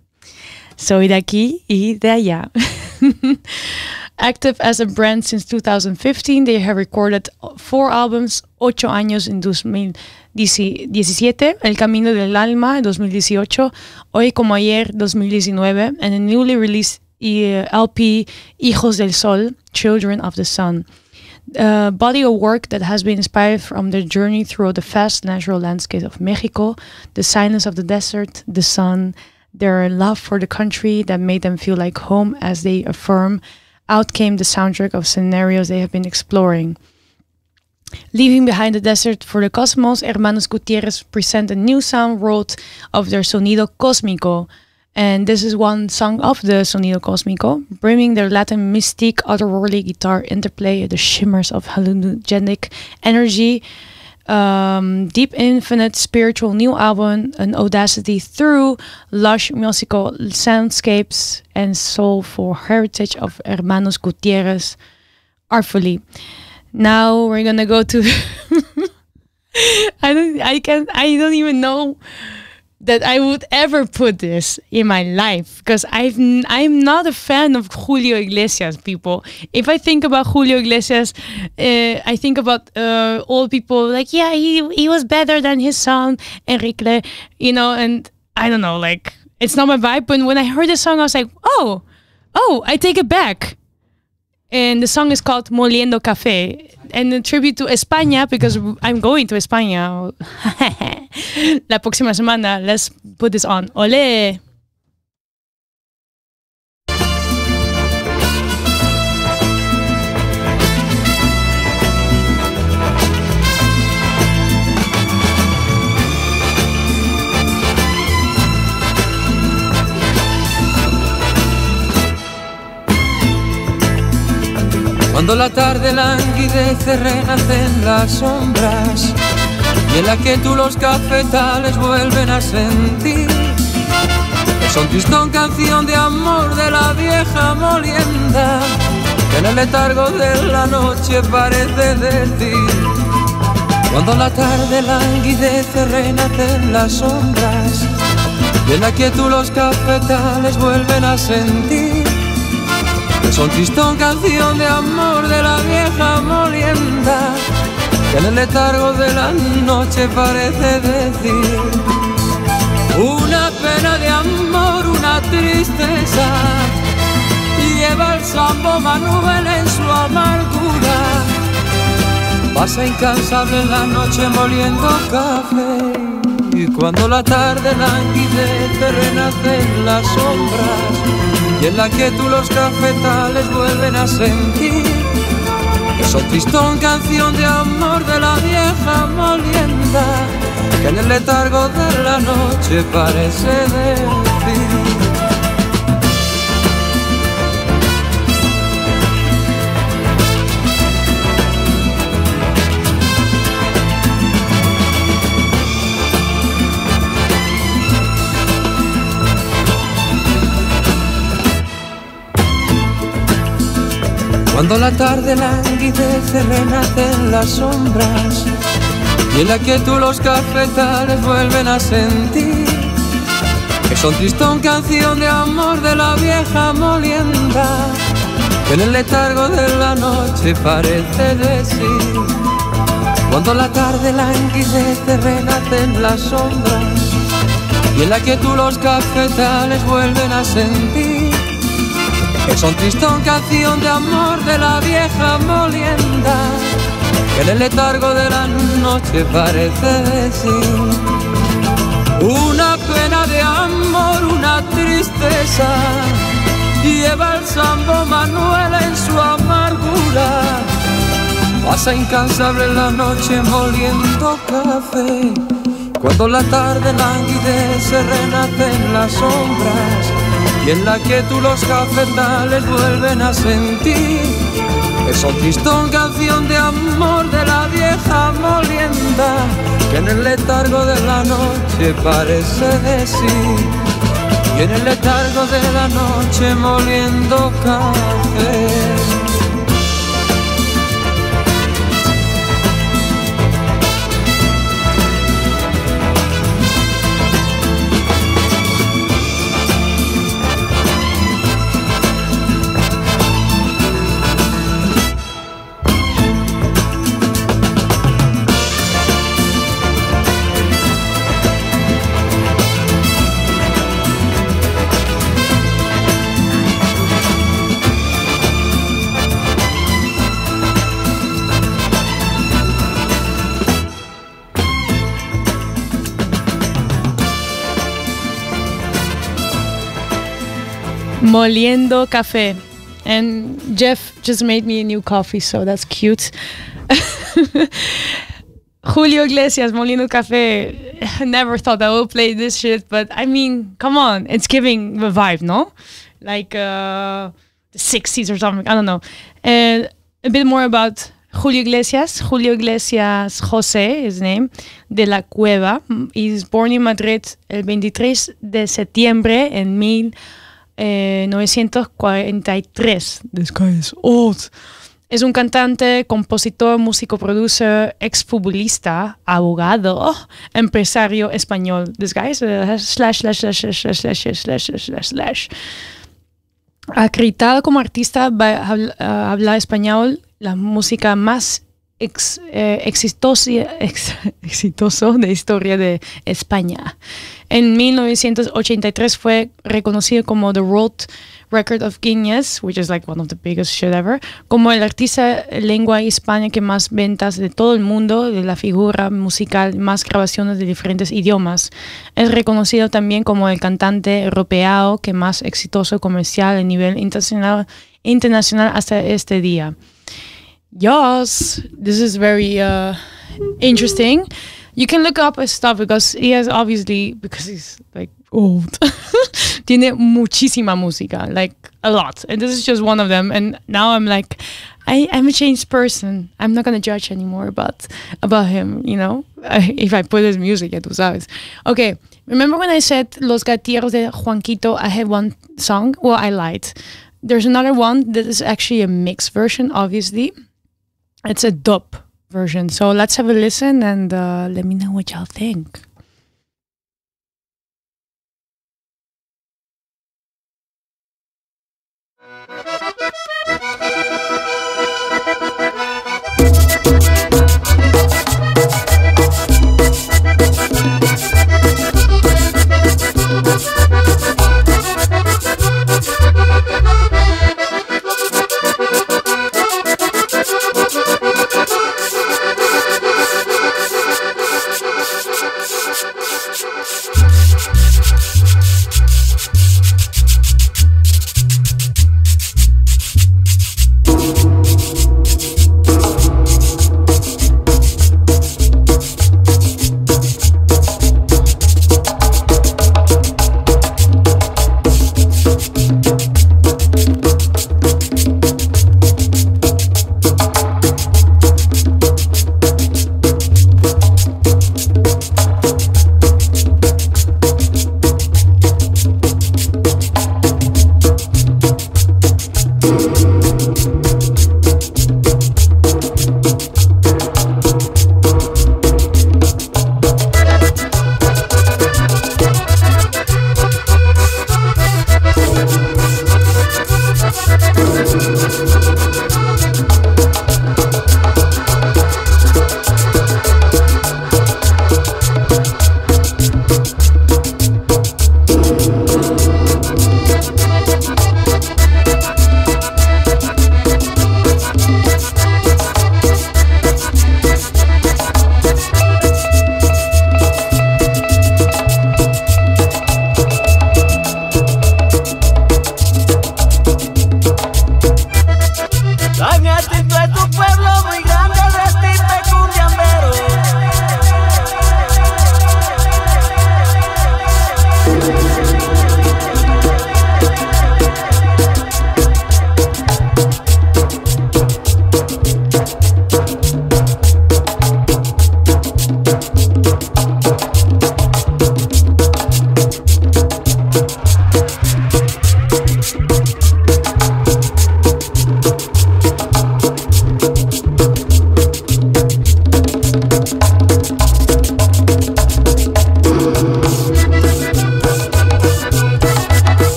Soy de aquí y de allá. Active as a brand since two thousand fifteen, they have recorded four albums, ocho años en dos mil diecisiete, El Camino del Alma en dos mil dieciocho, Hoy como ayer dos mil diecinueve, and a newly released L P, Hijos del Sol, Children of the Sun. A body of work that has been inspired from their journey through the vast natural landscape of Mexico, the silence of the desert, the sun, their love for the country that made them feel like home as they affirm. Out came the soundtrack of scenarios they have been exploring. Leaving behind the desert for the cosmos, Hermanos Gutierrez present a new sound world of their Sonido Cósmico. And this is one song of the Sonido Cósmico, bringing their Latin mystique, otherworldly guitar interplay, the shimmers of hallucinogenic energy, um, deep, infinite, spiritual new album, an audacity through lush musical soundscapes and soulful heritage of Hermanos Gutierrez, artfully. Now we're gonna go to. I don't. I can. I don't even know that I would ever put this in my life because I've. n- I'm not a fan of Julio Iglesias. People. If I think about Julio Iglesias, uh, I think about uh, old people like, yeah, he he was better than his son Enrique. You know, and I don't know. Like, it's not my vibe. But when I heard the song, I was like, oh, oh, I take it back. And the song is called Moliendo Café. And a tribute to España, because I'm going to España la próxima semana. Let's put this on. Olé! Cuando la tarde languidece, renacen las sombras y en la que tú los cafetales vuelven a sentir. Son tristón, canción de amor de la vieja molienda que en el letargo de la noche parece decir. Cuando la tarde languidece, renacen las sombras y en la que tú los cafetales vuelven a sentir. Son tristón, canción de amor de la vieja molienda que en el letargo de la noche parece decir. Una pena de amor, una tristeza, lleva el sambo Manuel en su amargura. Pasa incansable en la noche moliendo café y cuando la tarde languidece renacen las sombras y en la que tú los cafetales vuelven a sentir. Eso tristón, canción de amor de la vieja molienda que en el letargo de la noche parece decir. Cuando la tarde languidece, renacen las sombras y en la que tú los cafetales vuelven a sentir. Que son tristón, canción de amor de la vieja molienda que en el letargo de la noche parece decir. Cuando la tarde languidece, renacen las sombras y en la que tú los cafetales vuelven a sentir. Que son tristón, canción de amor de la vieja molienda que en el letargo de la noche parece decir. Una pena de amor, una tristeza, lleva el sambo Manuel en su amargura. Pasa incansable en la noche moliendo café. Cuando la tarde languidece, renacen las sombras y en la que tú los cafetales vuelven a sentir. Es un tristón, canción de amor de la vieja molienda que en el letargo de la noche parece decir. Y en el letargo de la noche moliendo café. Moliendo Café. And Jeff just made me a new coffee, so that's cute. Julio Iglesias, Moliendo Café. I never thought I would play this shit, but I mean, come on. It's giving the vibe, no? Like uh, the sixties or something. I don't know. And a bit more about Julio Iglesias. Julio Iglesias José, his name, de la Cueva. He was born in Madrid el veintitrés de septiembre en mil novecientos cuarenta y tres. This guy is old. Es un cantante, compositor, músico, producer, exfutbolista, abogado, empresario español. This guy is uh, slash, slash, slash, slash, slash, slash, slash, slash, slash. Acreditado como artista, habla, habla español, la música más ex, eh, exitosa, ex, exitoso de historia de España. En mil novecientos ochenta y tres fue reconocido como The World Record of Guinness, which is like one of the biggest shit ever, como el artista lengua hispana que más ventas de todo el mundo, de la figura musical, más grabaciones de diferentes idiomas. Es reconocido también como el cantante europeo que más exitoso comercial a nivel internacional, internacional hasta este día. Yes, this is very uh, interesting. You can look up his stuff because he has obviously, because he's like old, tiene muchísima música, like a lot. And this is just one of them. And now I'm like, I, I'm a changed person. I'm not going to judge anymore about, about him, you know, if I put his music, ya tú sabes. Okay, remember when I said Los Gatilleros de Juanquito, I had one song? Well, I lied. There's another one that is actually a mixed version, obviously. It's a dub version. So let's have a listen and uh, let me know what y'all think.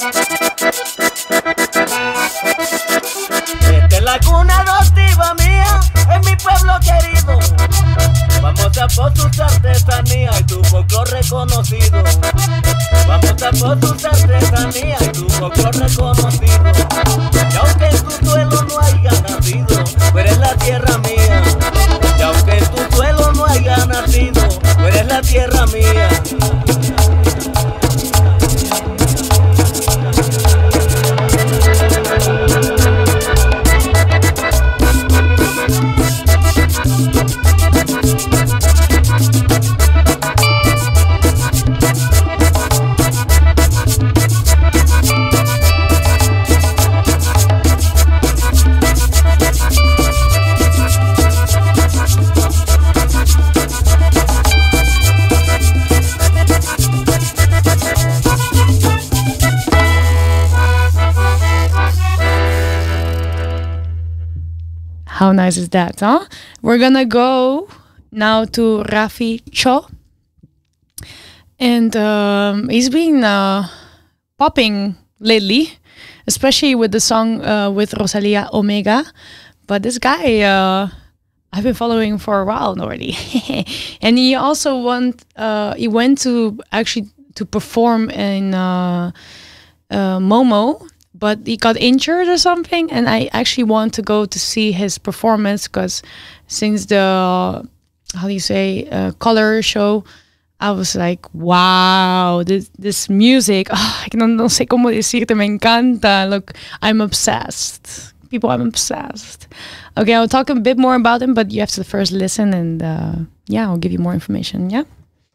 Esta es la cuna adoptiva mía, es mi pueblo querido. Famosa por sus artesanías y tu folclore reconocido. Famosa por sus artesanías y tu folclore reconocido. Y aunque en tu suelo no haya nacido, tú eres la tierra mía. Y aunque en tu suelo no haya nacido, tú eres la tierra mía. How nice is that, huh? We're gonna go now to Rafi Cho. And um, he's been uh, popping lately, especially with the song uh, with Rosalia Omega. But this guy, uh, I've been following for a while already. And he also went, uh, he went to actually to perform in uh, uh, Momo. But he got injured or something, and I actually want to go to see his performance because since the, how do you say, uh, color show, I was like, wow, this this music, oh, I no, no sé cómo decirte, me encanta. Look, I'm obsessed. People, I'm obsessed. Okay, I'll talk a bit more about him, but you have to first listen, and uh, yeah, I'll give you more information, yeah?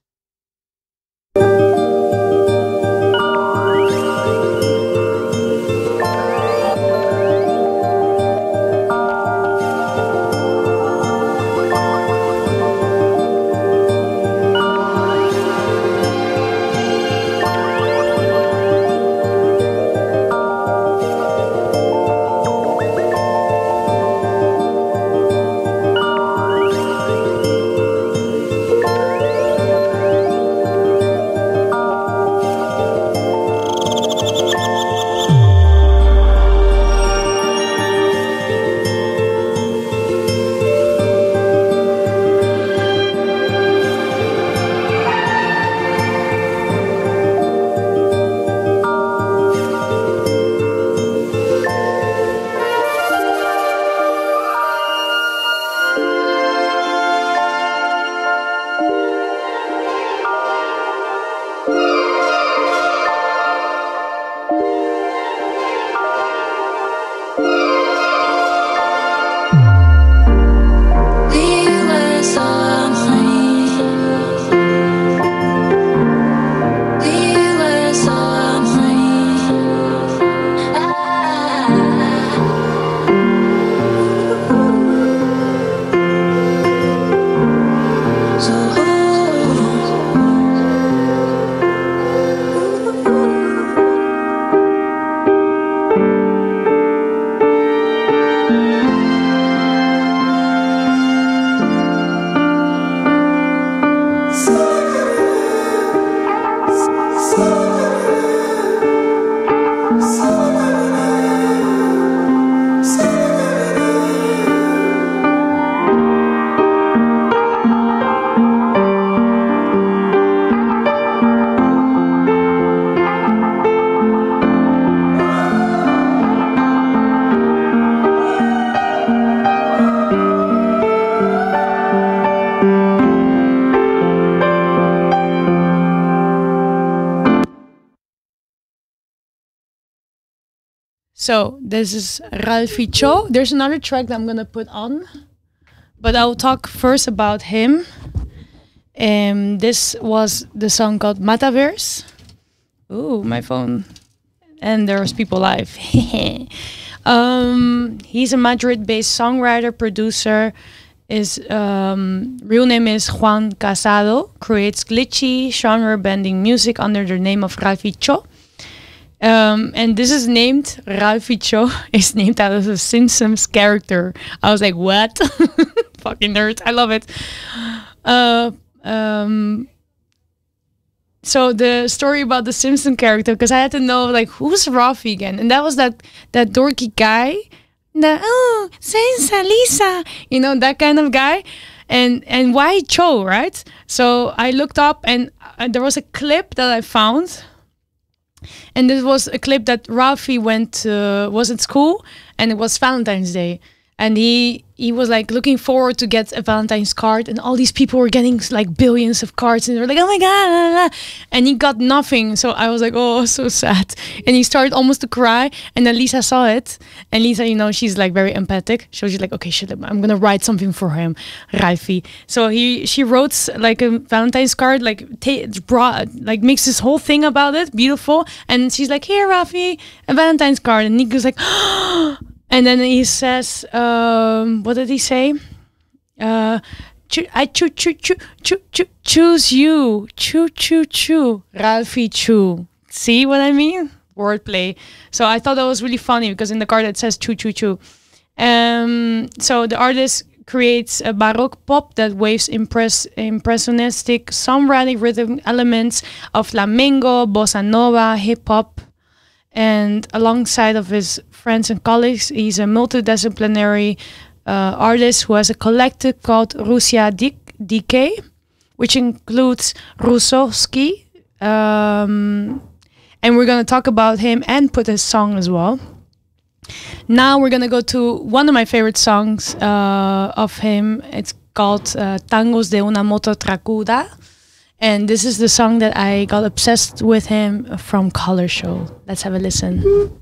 So this is Ralphie Cho. There's another track that I'm gonna put on, but I'll talk first about him. Um, this was the song called Metaverse. Ooh, my phone. And there's people live. um, he's a Madrid-based songwriter, producer. His um, real name is Juan Casado. Creates glitchy, genre-bending music under the name of Ralphie Cho. Um, and this is named, Ralphie Cho is named out of a Simpsons character. I was like, what? Fucking nerd. I love it. Uh, um, so the story about the Simpson character, because I had to know like who's Rafi again, and that was that that dorky guy, the oh Sensa Lisa, you know, that kind of guy, and and why Cho, right? So I looked up, and uh, there was a clip that I found, and this was a clip that Rafi went uh, was at school, and it was Valentine's Day. And he he was like looking forward to get a Valentine's card, and all these people were getting like billions of cards, and they were like, oh my god, blah, blah, blah. And he got nothing. So I was like, oh, so sad. And he started almost to cry, and then Lisa saw it, and Lisa, you know, she's like very empathic. So she's like, okay, shit, I'm gonna write something for him, Rafi. So he she wrote like a Valentine's card, like ta- brought like makes this whole thing about it, beautiful. And she's like, here, Rafi, a Valentine's card, and Nico's like, oh. And then he says, um, what did he say? Uh, choo, I choo, choo, choo, choo, choo, choose you. Choo, choo, choo. Ralphie choo. See what I mean? Wordplay. So I thought that was really funny because in the card it says choo, choo, choo. Um, so the artist creates a baroque pop that waves impress, impressionistic songwriting rhythm elements of flamenco, bossa nova, hip hop. And alongside of his friends and colleagues, he's a multidisciplinary uh, artist who has a collective called Russia D K, which includes Rusovsky. Um, and we're going to talk about him and put his song as well. Now we're going to go to one of my favorite songs uh, of him. It's called uh, Tangos de una moto tracuda. And this is the song that I got obsessed with him from Color Show. Let's have a listen. Ooh,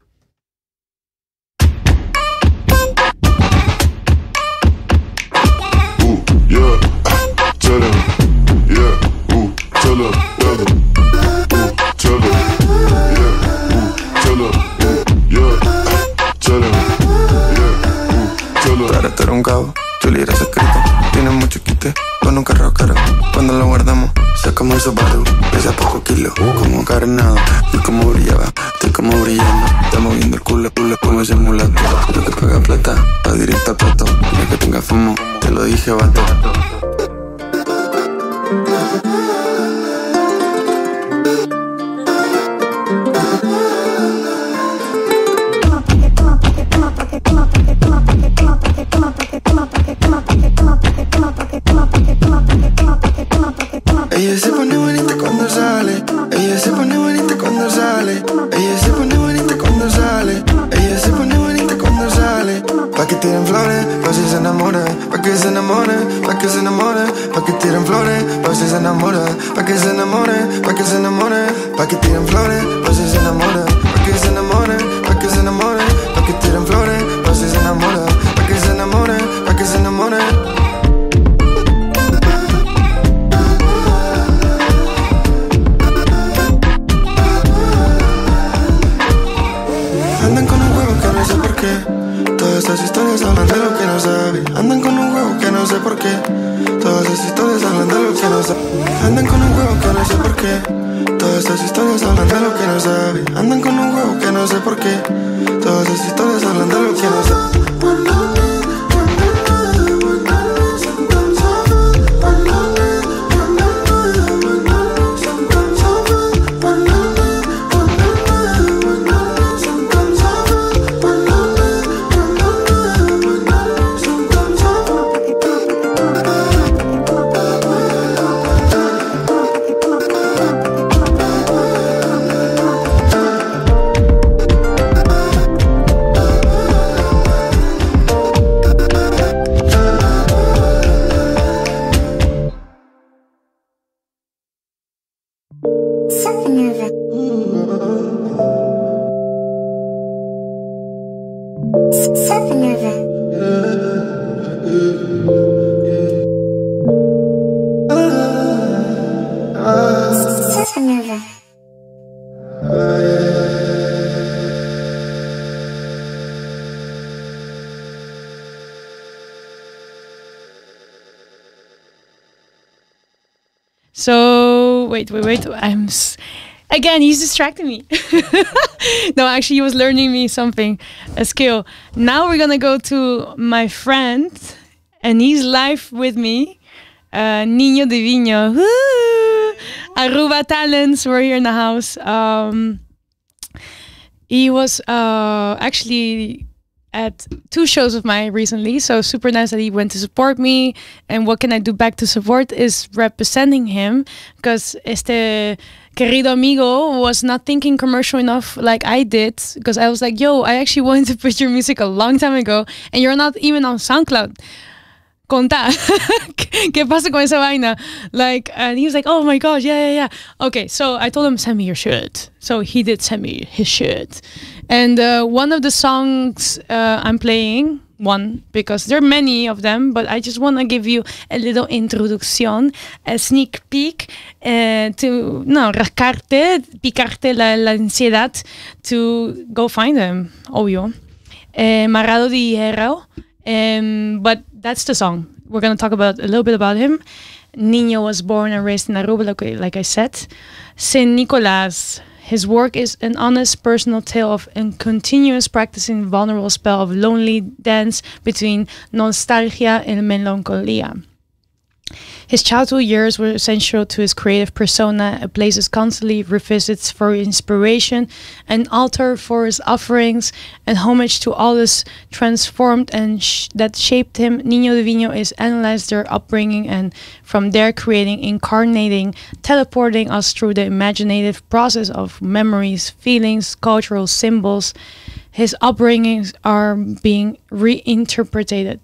yeah, tell them, yeah, ooh, tell them, tell them, ooh, tell them, yeah, ooh, tell them, yeah, tell them, yeah, ooh, tell them. Para estar un cabo, tu libra secreto, tiene mucho quite, con un carro caro. Cuando lo guardamos, sacamos el zapato, pesa poco kilo, como carnado, y como brillaba, estoy como brillando, está moviendo el culo, culo, como ese mulato, lo que paga plata, va directo al plato, no que tenga fumo, te lo dije, vato. Ella se pone bonita cuando sale, ella se pone bonita cuando sale, ella se pone bonita cuando sale, ella se pone bonita cuando sale. Pa' que tiren flores, pa' si se enamora, pa' que se enamore, pa' que se enamore, pa' que tiren flores, pa' si se enamora, pa' que se enamore, pa' que se enamore, pa' que tiren flores, pa' si se enamora, pa' que se enamore, pa' que se enamore, pa' que tiren flores, pa' si se enamora, pa' que se enamore, pa' que se enamore. Andan con un huevo que no sé por qué. Todas esas historias hablan de lo que no sabe. Andan con un huevo que no sé por qué. Todas esas historias hablan de lo que no sabe. Andan con un huevo que no sé por qué. Todas esas historias hablan de lo que no sabe. Andan con un huevo que no sé por qué. Todas esas historias hablan de lo que no sabe. So wait, wait, wait. I'm s- again. He's distracting me. No, actually, he was learning me something, a skill. Now we're gonna go to my friend, and he's live with me, uh, Niño Divino. Woo! Aruba talents were here in the house. Um, he was uh, actually at two shows of mine recently, so super nice that he went to support me. And what can I do back to support is representing him, because este querido amigo was not thinking commercial enough like I did, because I was like, yo, I actually wanted to put your music a long time ago and you're not even on SoundCloud. Conta. ¿Qué pasa con esa vaina? Like, and he was like, oh my gosh, yeah, yeah, yeah. Okay, so I told him, send me your shirt. So he did send me his shirt. And uh, one of the songs uh, I'm playing, one, because there are many of them, but I just want to give you a little introduction, a sneak peek, uh, to, no, rascarte, picarte la, la ansiedad, to go find them, obvio. Uh, Marado de Hierro. Um, but that's the song. We're going to talk about a little bit about him. Niño was born and raised in Aruba, like, like I said. Saint Nicolas. His work is an honest personal tale of a continuous practicing vulnerable spell of lonely dance between nostalgia and melancholia. His childhood years were essential to his creative persona, a place he constantly revisits for inspiration, an altar for his offerings, and homage to all this transformed and sh that shaped him. Niño de Viño is analyzed their upbringing and from there creating, incarnating, teleporting us through the imaginative process of memories, feelings, cultural symbols. His upbringings are being reinterpreted.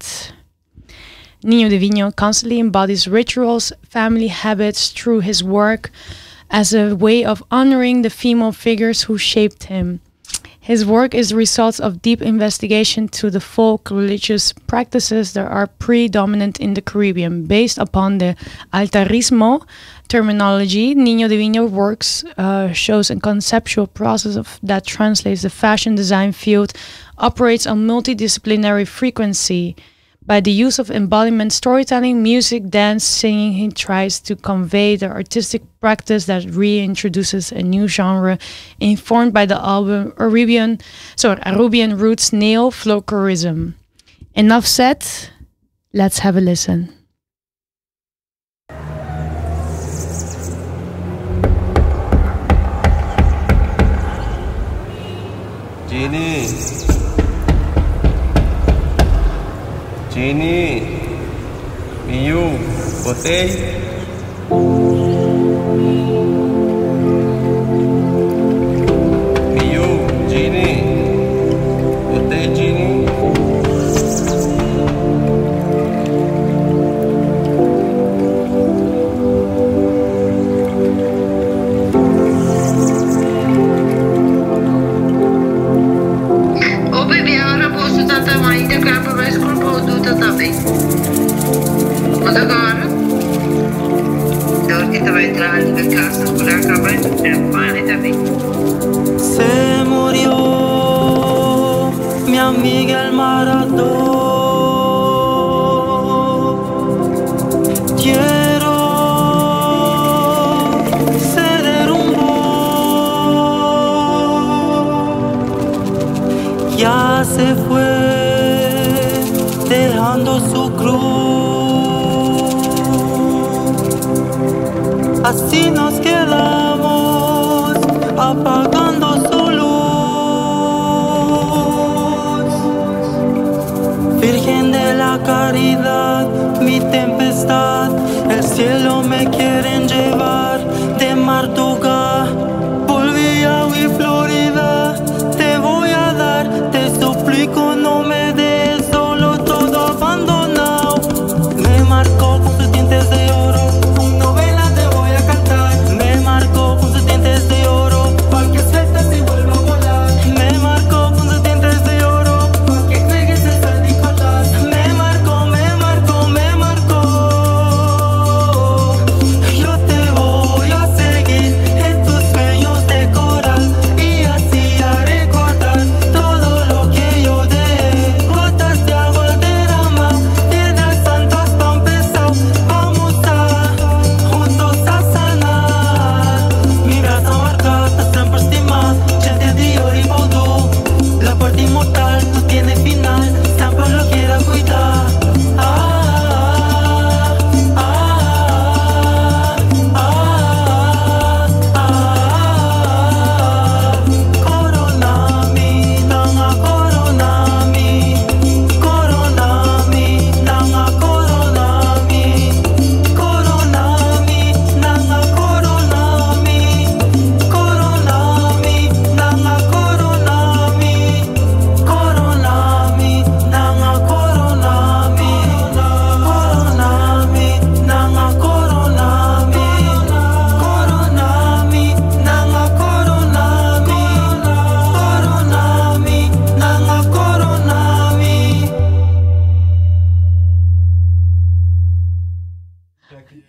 Niño de Viño constantly embodies rituals, family habits through his work as a way of honoring the female figures who shaped him. His work is the result of deep investigation to the folk religious practices that are predominant in the Caribbean. Based upon the altarismo terminology, Niño de Viño works uh, shows a conceptual process of that translates the fashion design field, operates on multidisciplinary frequency. By the use of embodiment, storytelling, music, dance, singing, he tries to convey the artistic practice that reintroduces a new genre informed by the album Arabian, sorry, Arubian roots neo-folklorism. Enough said, let's have a listen. Genie. Genie, Miu, botei. Miu, Genie, botei, Genie. Oh baby, agora posso dar tamanho da capa mais com o também. Mas agora, eu que estava entrando na casa por acabar de trabalho também. Se murió mi amiga el maratón. Quiero se derrumbó. Ya se fue dejando su cruz. Así nos quedamos apagando su luz. Virgen de la caridad, mi tempestad, el cielo me quieren llevar de Martuga. Volví a mi Florida, te voy a dar, te suplico no me des solo, todo abandonado. Me marcó con sus dientes de oro, un novela te voy a cantar. Me marcó con sus dientes de oro, pa' que sueltes y vuelva a volar. Me marcó con sus dientes de oro, pa' que juegues el San Nicolás. Me marcó, me marcó, me marcó. Yo te voy a seguir en tus sueños de coral y así a recordar todo lo que yo dejé.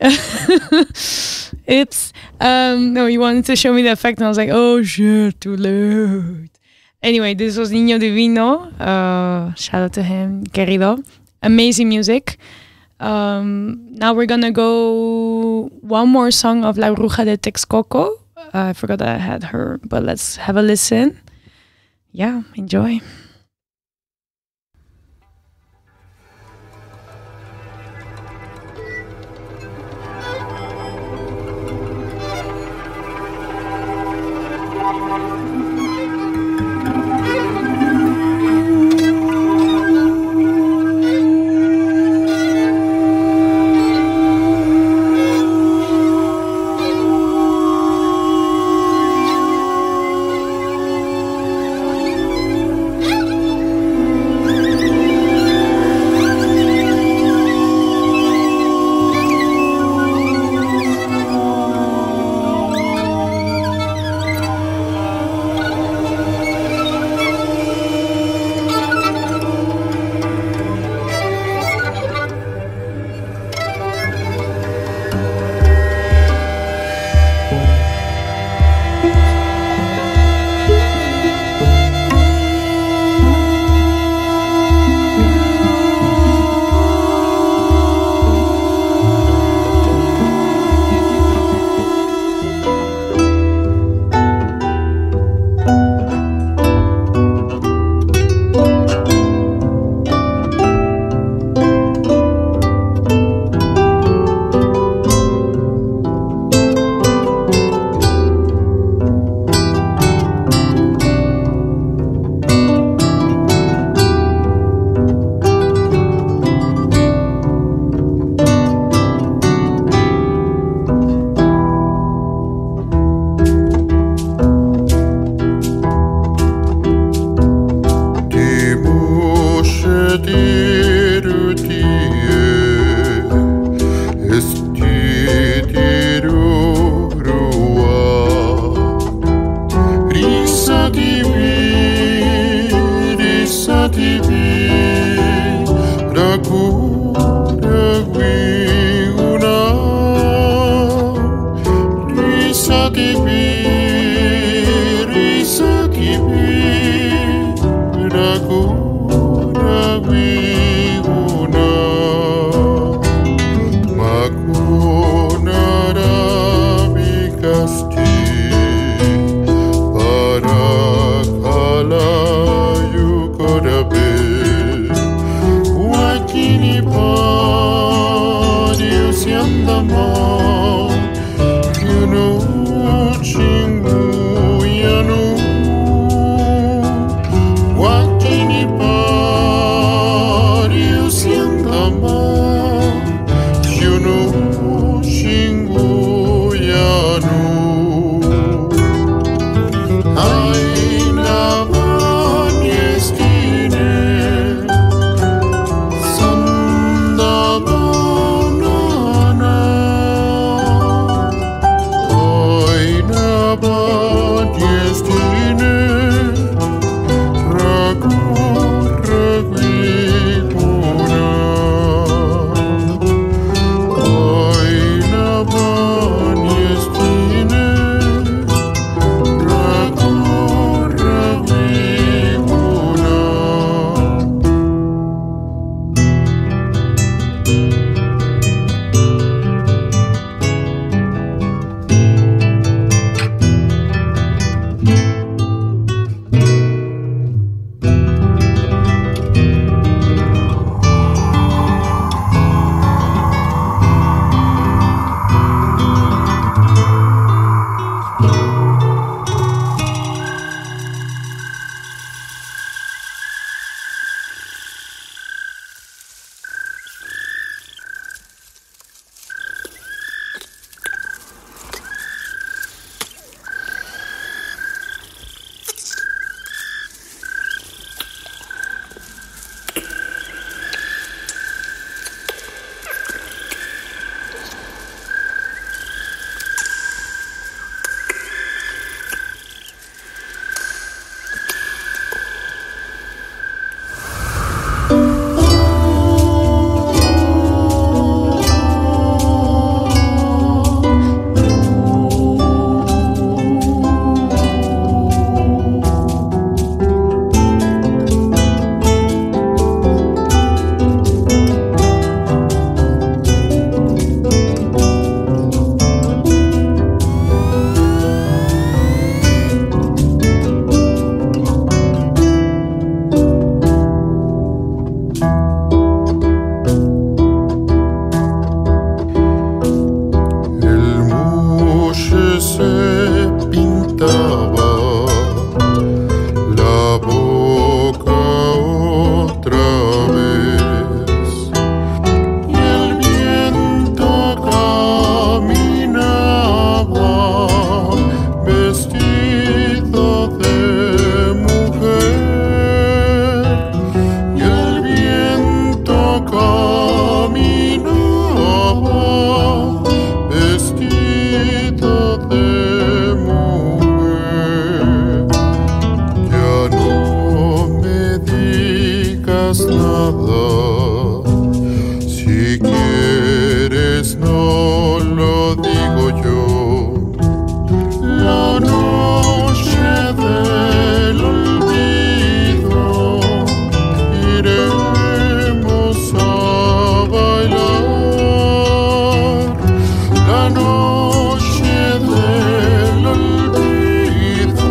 Oops. Um, no, he wanted to show me the effect, and I was like, oh shit, too late. Anyway, this was Niño Divino. Uh, shout out to him, querido. Amazing music. Um, now we're gonna go one more song of La Bruja de Texcoco. Uh, I forgot that I had her, but let's have a listen. Yeah, enjoy. Para kala you could have been. digas nada. Si quieres no lo digo yo. La noche del olvido iremos a bailar. La noche del olvido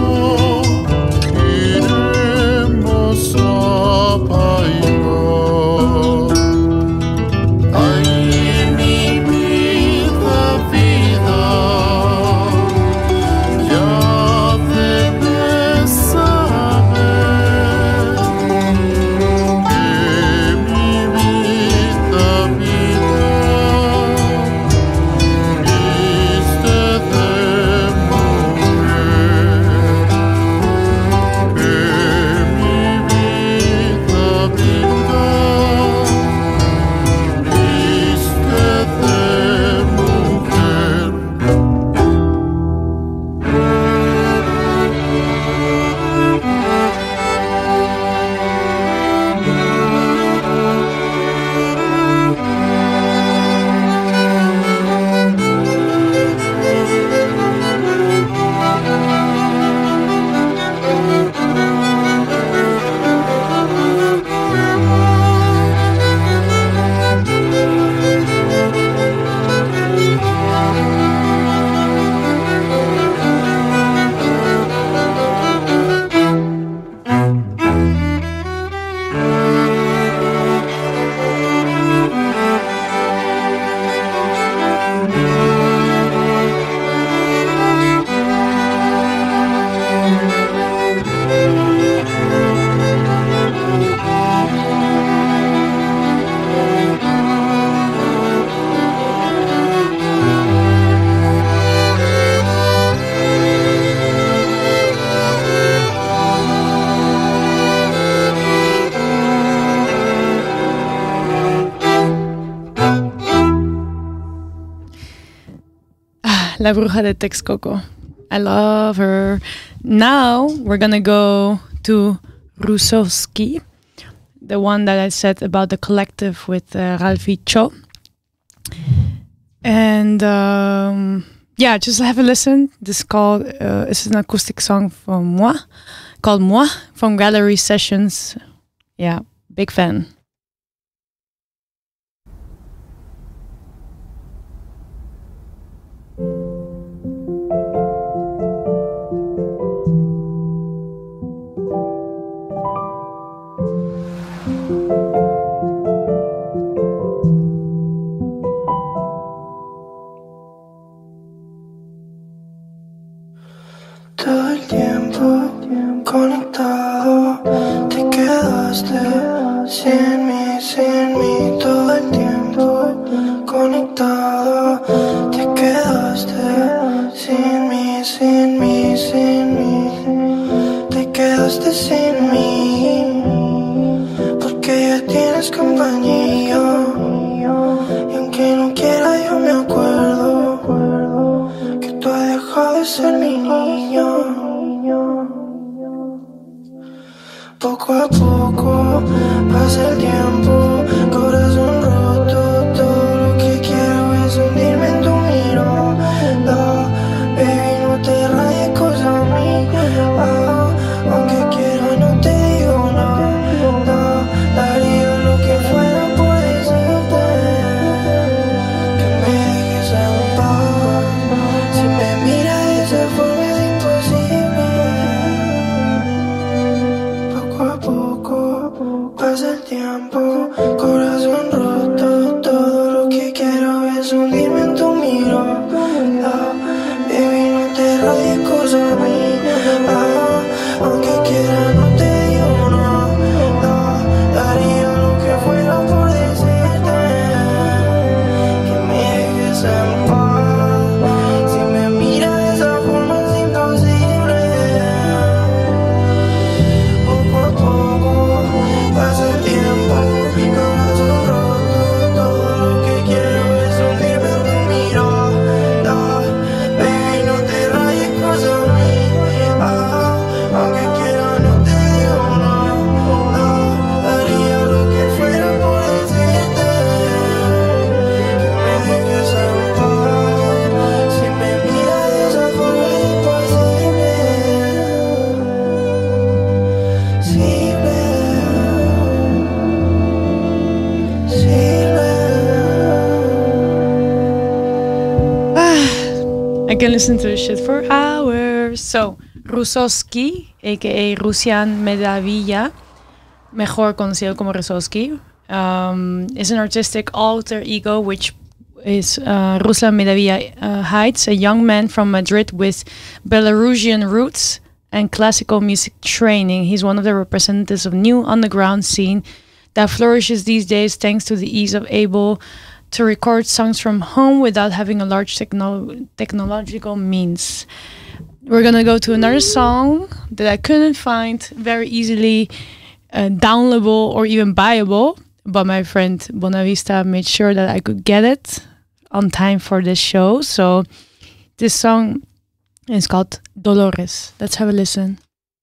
iremos a bailar. Ay, mi vida, vida, ya debes saber que mi vida, vida, viste de mujer, que mi vida, vida, viste de mujer. La Bruja de Texcoco. I love her. Now we're gonna go to Rusowski, the one that I said about the collective with uh, Ralphie Cho. And um, yeah, just have a listen. This is called, uh, it's an acoustic song from Moi, called Moi, from Gallery Sessions. Yeah, big fan. Todo el tiempo conectado, te quedaste sin mí, sin mí. Todo el tiempo conectado, te quedaste sin mí, sin mí, sin mí. Te quedaste sin mí, porque ya tienes compañía. Y aunque no quiera yo me acuerdo que tú has dejado de ser mi niño. Poco a poco pasa el tiempo, corazón roto. Todo lo que quiero es hundirme en tu mirada. Baby, no te rayes cosa mía. Aunque quiera no te digo nada. Daría lo que fuera por decirte que me dejes en paz. Si me miras de esa forma es imposible. Poco a poco pasa el tiempo, corazón roto. Todo lo que quiero es hundirme en tu mirada. Baby, no te rayes cosa mía. Aunque quiera no te digo nada. Daría lo que fuera por decirte que me dejes en paz. Si me miras de esa forma es imposible. Poco a poco pasa el tiempo, corazón roto. Todo lo que quiero es hundirme en tu mirada. Baby, no te rayes cosa mía. can listen to this shit for hours. So, Rusovsky, aka Rusian Medavilla, mejor conocido como Rusovsky, um, is an artistic alter ego which is uh, Ruslan Medavilla uh, Heights, a young man from Madrid with Belarusian roots and classical music training. He's one of the representatives of new underground scene that flourishes these days thanks to the ease of able to record songs from home without having a large techno- technological means. We're gonna go to another song that I couldn't find very easily uh, downloadable or even buyable, but my friend Bonavista made sure that I could get it on time for this show. So this song is called Dolores. Let's have a listen.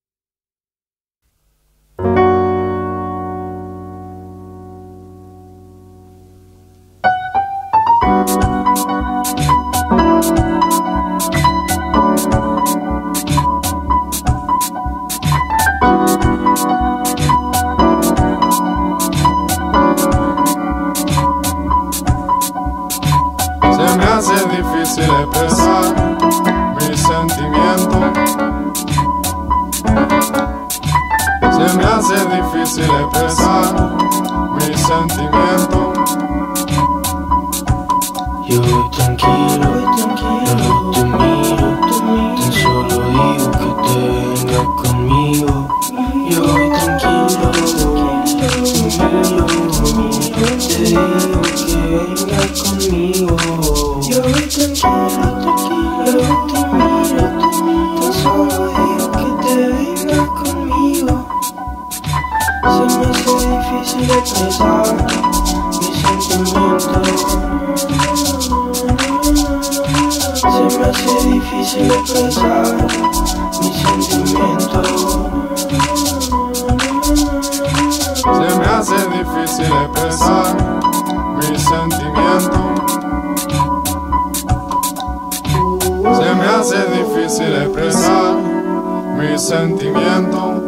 Se me hace difícil expresar mis sentimientos. Se me hace difícil expresar mis sentimientos. Yo voy tranquilo, luego te miro, tan solo digo que te vengas conmigo. Yo voy tranquilo, te miro, te digo que vengas conmigo. Yo voy tranquilo, luego te miro, tan solo digo que te vengas conmigo. Se me hace difícil expresar mis sentimientos. Se me hace difícil expresar mis sentimientos. Se me hace difícil expresar mis sentimientos. Se me hace difícil expresar mis sentimientos.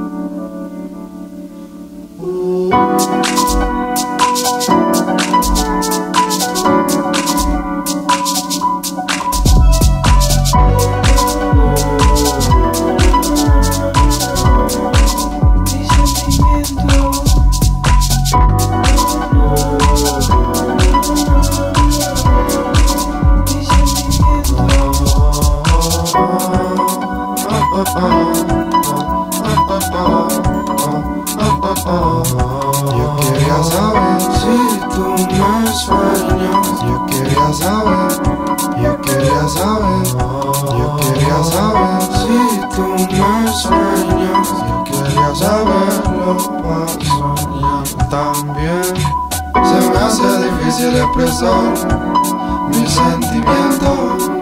Yo quería saber si tú me sueñas. Yo quería saber, yo quería saber, yo quería saber si tú me sueñas. Yo quería saberlo para soñar también. Se me hace difícil expresar mis sentimientos.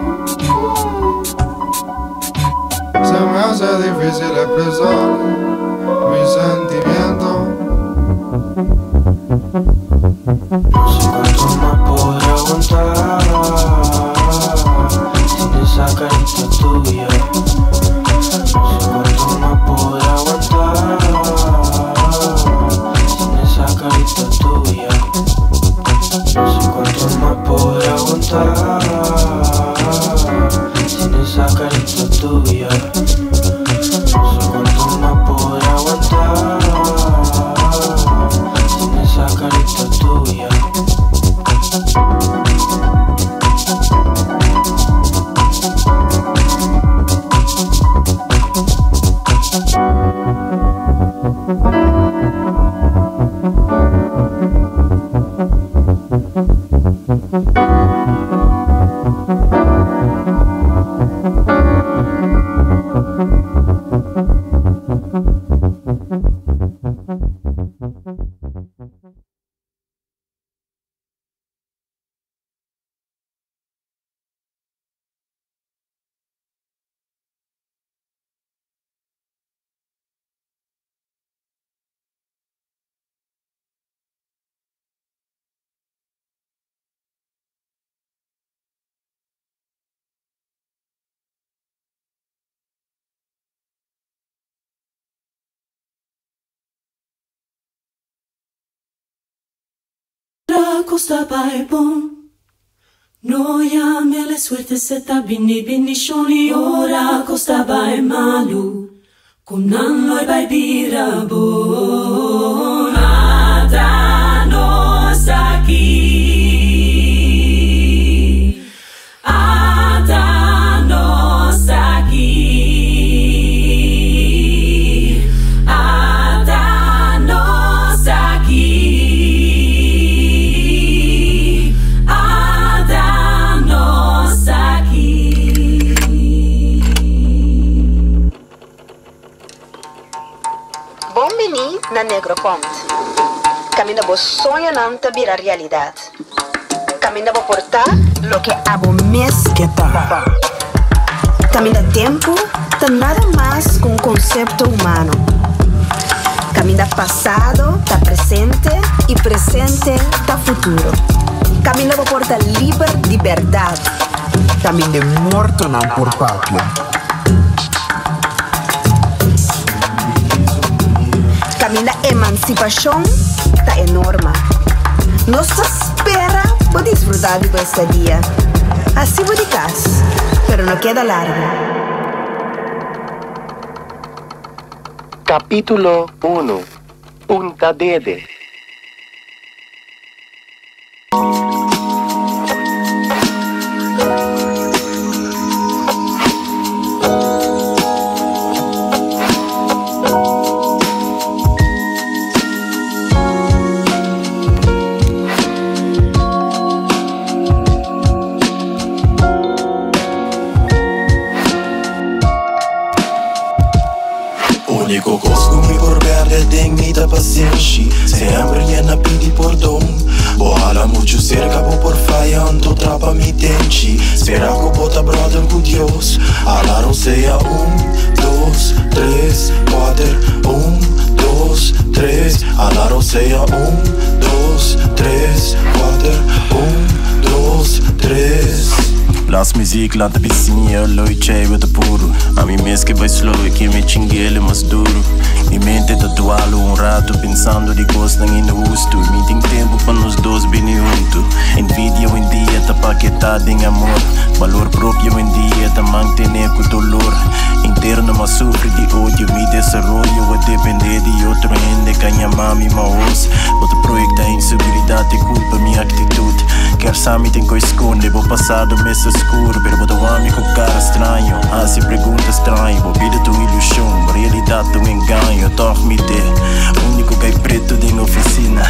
Se me hace difícil expresar mis sentimientos. No sé cuánto más podré aguantar sin esa carita tuya. No sé cuánto más podré aguantar sin esa carita tuya. No sé cuánto más podré aguantar sin esa carita tuya. No sé cuánto más podré aguantar sin esa carita tuya. Costa vai bom, No llame la suerte se ta bini bini shoni ora costa ba malu kunan loy bai bira bo nada nos aquí ada nos aquí ada nos aquí Bom menino na Negroponte. Camina bo sonho nanta vira realidade. Camina bo portar lo que abo mes que tá. Camina tempo, tá nada mais com conceito humano. Camina passado, tá presente e presente, tá futuro. Camina bo porta liber liberdade. Camina morto não por pátria. Camina emancipação tá enorme. Nossa espera por desfrutar de esse dia. Assim vou de casa, pero não queda largo. Capítulo uno. Punta Dede. Único costume por perder tem muita paciência. Sempre llena pedi perdão. Boala muito cerca por falhando trapa mi tente. Espera que bota brother com Deus. Alaram seja um, dois, três, quatro. Um, dois, três. Alaram seja um, dois, três, quatro. Um, dois, três. Las muziek laat de piscina, loi chai with the puro. A mim mesmo que vai slow e que me chinguele mas duro. Mi mente tatualo um rato pensando de coisa em no usto. Mi tem tempo para nós dois bem junto. Envidia em dia tá paquetada em amor. Valor próprio em dia tá mantener com dolor. Interno mas sofre de ódio. Mi desarrollo a depender de outro ende. Canha mami maos. Outro proyecto é inseguridade e culpa minha atitude. Quer saber tem coisa esconde. Vou passar do mês escuro. Pero vou amigo com cara estranho. Ah, se pergunta estranho. Vou vida tu ilusão. Realidade tu engano. Dorme de único que é preto de na oficina.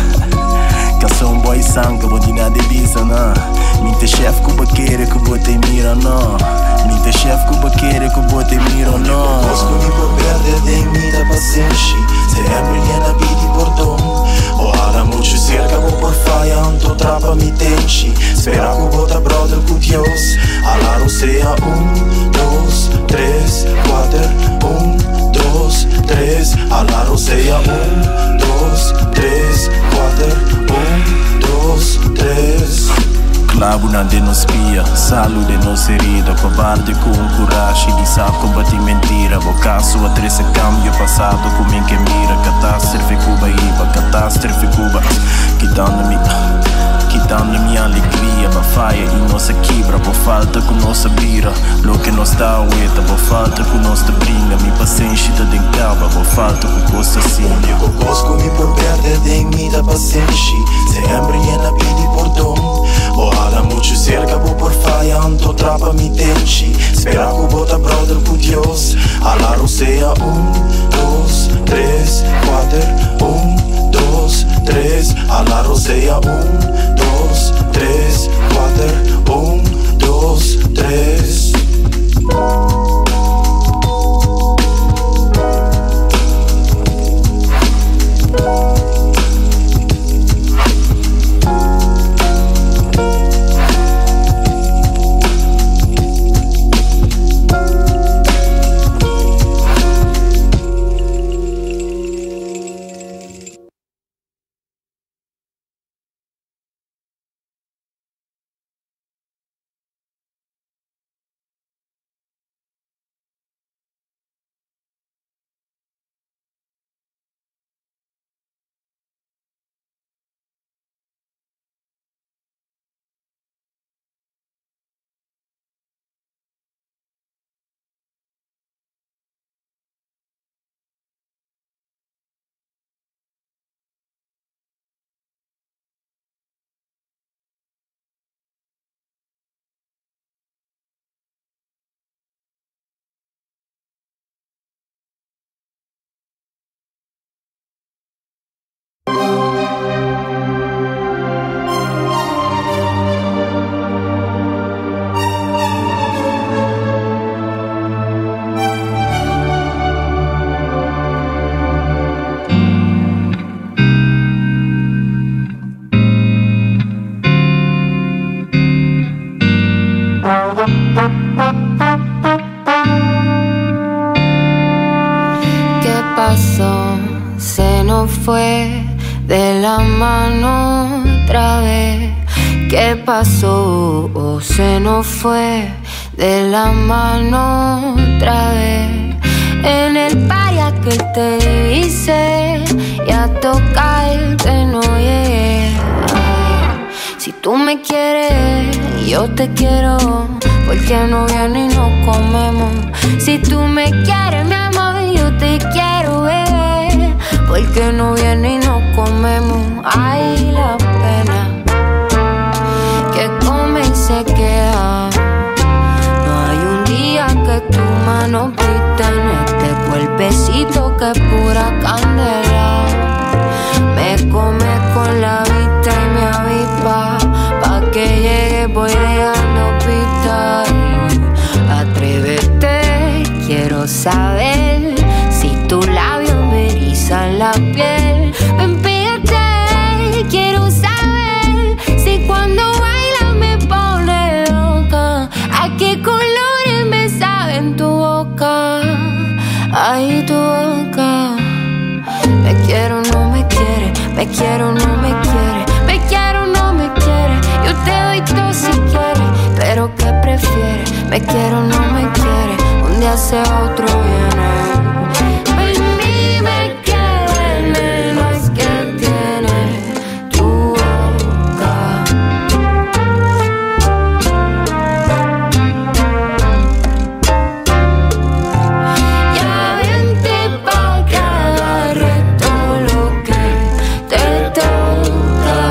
Que sou um boy sangue. Vou de nada de visa, não. Minha chefe que baqueira que vou te mira, não. Minha chefe que baqueira que vou te mira, não. Posso me por perder tem muita paciência. Sempre llena pedi perdão. Ojalá muito cerca vou por falhando trapa mi tente. Espera que bota brother com Deus. Alaram seja um, dois, três, quatro. Um, dois, três. Alaram seja um, dois, três, quatro. Um, dois, três. Clavo na de nos pia, salu de nos herida. Cobarde com coragem de sabe combater mentira. Vou caso a três cambio passado com quem que mira. Catástrofe Cuba iba, catástrofe Cuba. Quitando-me, quitando minha alegria. Bafaia e nossa quebra, por falta com nossa bira. Lo que nos dá ueta, por falta com nossa brinca. Mi paciência tá de cava, por falta com coisa assim. Único costo me por perder tem muita paciência. Sempre llena pedi perdão. Ojalá muito cerca vou por falhando trapa mi tente. Espera que bota brother com Deus. Alaram seja um, dois, três, quatro. Um, dois, três. Alaram seja um, dois, três, quatro. Um, dois, três. se nos fue de la mano otra vez. ¿Qué pasó? Oh, se nos fue de la mano otra vez. En el party aquel te dice y a tocar que no llegué. Ay, si tú me quieres, yo te quiero. ¿Por qué no vienes y nos comemos? Si tú me quieres, mi amor, yo te quiero, bebé. ¿Por qué no vienes y nos comemos? Ay, la pena que come y se queda. No hay un día que tu mano pita en este cuerpecito que es pura candela. Me come con la vista y me avispa. Pa' que llegue voy dejando pista. Atrévete, quiero saber si tus labios me erizan la piel. Ven, pégate, quiero saber si cuando bailas me pone loca. ¿A qué colores me sabe en tu boca? Ay, tu boca. Me quiero, no me quiere. Me quiero, no me quiere. Me quiero, no me quiere. Yo te doy todo si quieres, pero ¿qué prefieres? Me quiero, no me quiere. Un día se va, otro viene. Baby, me quiere, no es que tiene tu boca. Ya vente pa' que agarre todo lo que te toca.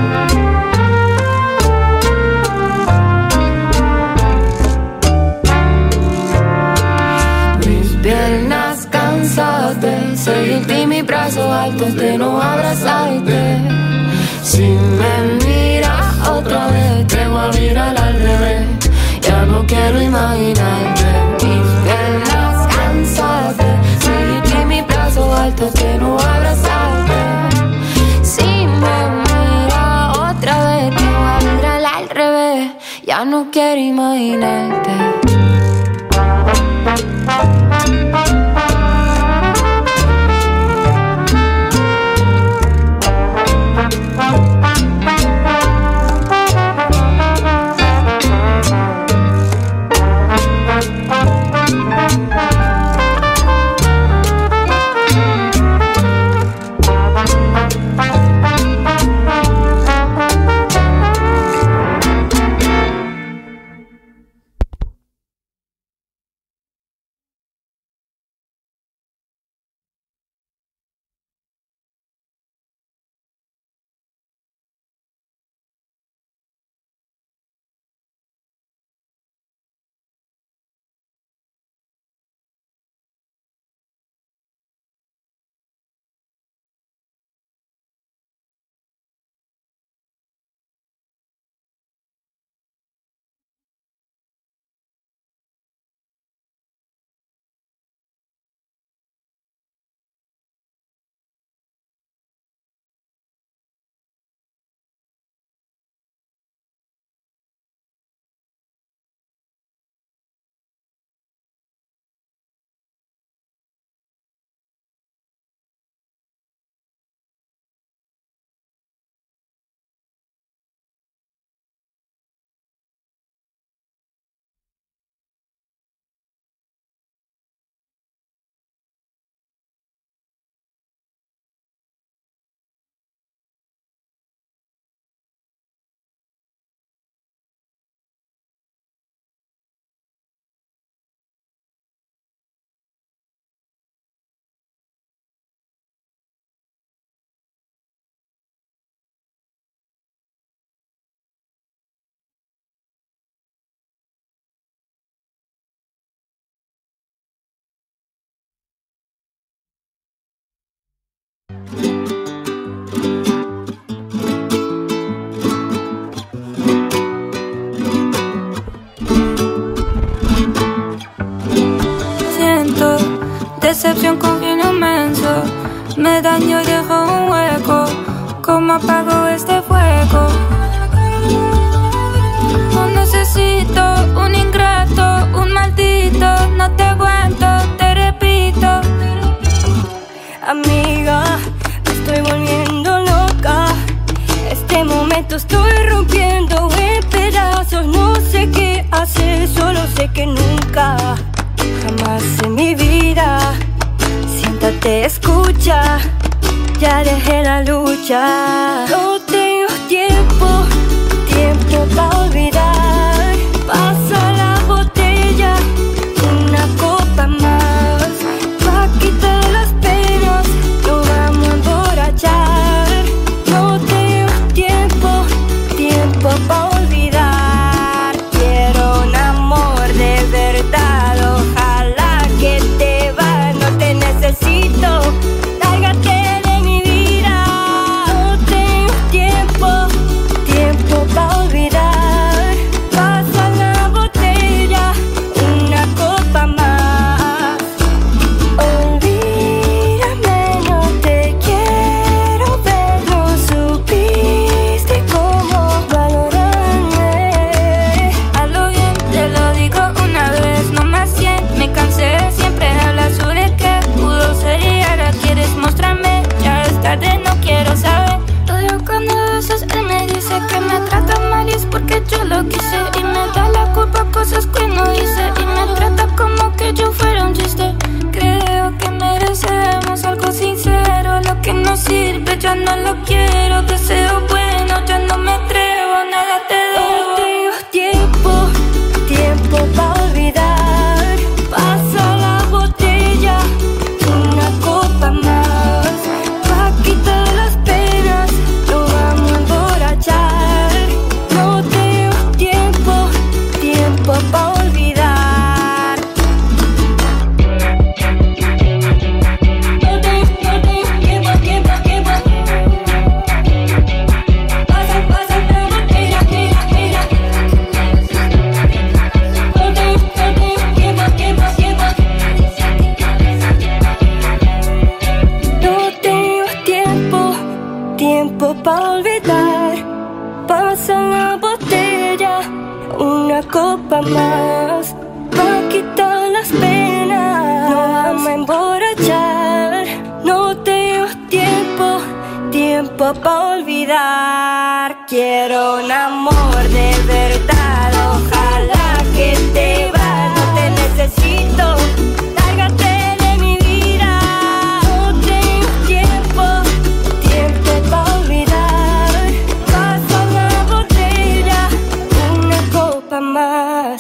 Mis piernas cansadas de seguirte y mis brazos altos de no abrazarte. Si me miras otra vez te voy a mirar al revés. Ya no quiero imaginarte. Mis piernas cansadas de seguirte y mis brazos altos de no abrazarte. Si me miras otra vez te voy a mirar al revés. Ya no quiero imaginarte. Decepción con fin inmenso, me daño y dejo un hueco. ¿Cómo apago este fuego? No necesito un ingrato, un maldito. No te aguanto, te repito. Amiga, loca, me estoy volviendo loca. Este momento estoy rompiendo en pedazos. No sé qué hacer, solo sé que nunca, jamás en mi vida. Siéntate, escucha, ya dejé la lucha. No tengo tiempo, tiempo para olvidar. Pasa la botella, una copa más, pa' quitar las penas, nos vamos a emborrachar. No tengo tiempo, tiempo pa' olvidar. Quiero un amor de verdad, ojalá que te va, no te necesito, lárgate de mi vida. No tengo tiempo, tiempo pa' olvidar. Pasa la botella, una copa más. Olvídame, no te quiero ver, no supiste cómo valorarme. Hazlo bien, te lo digo una vez, no más cien. Me cansé, siempre hablas sobre qué pudo ser y ahora quieres mostrarme. Ya es tarde, no quiero saber. Odio cuando a veces él me dice que me trata mal y es porque yo lo quise. Y me da la culpa cosas que no hice y me trata como que yo fuera un chiste. Creo que merecemos algo sincero. Lo que no sirve ya no lo quiero. Deseo bueno, ya no me atrevo, nada te debo. No tengo tiempo, tiempo pa' olvidar. Pasa la botella, una copa más, pa' quitar las penas, nos vamos a emborrachar. No tengo tiempo, tiempo pa' olvidar. No tengo, no tengo tiempo, tiempo, tiempo. Pasa, pasa la botella, mira, mira. No tengo, no tengo tiempo, tiempo, tiempo. No tengo tiempo, tiempo pa' olvidar. Pasa la botella, una copa más, pa' quitar las penas, nos vamos a emborrachar. No tengo tiempo, tiempo pa' olvidar. Quiero un amor de verdad, ojalá que te va, no te necesito, lárgate de mi vida. No tengo tiempo, tiempo pa' olvidar. Pasa la botella, una copa más.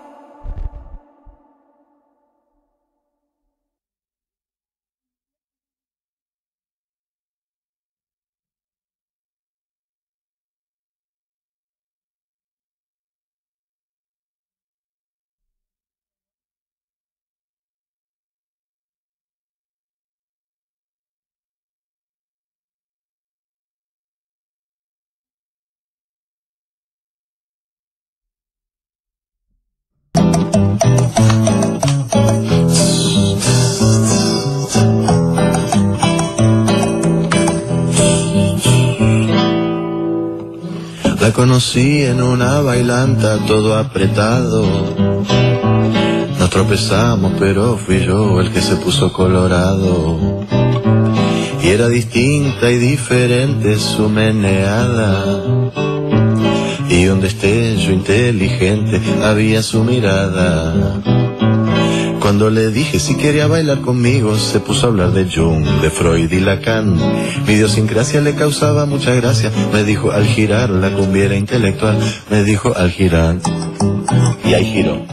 La conocí en una bailanta, todo apretado. Nos tropezamos, pero fui yo el que se puso colorado. Y era distinta y diferente su meneada. Y un destello inteligente había su mirada. Cuando le dije si quería bailar conmigo, se puso a hablar de Jung, de Freud y Lacan. Mi idiosincrasia le causaba mucha gracia. Me dijo al girar la cumbia era intelectual. Me dijo al girar. Y ahí giró.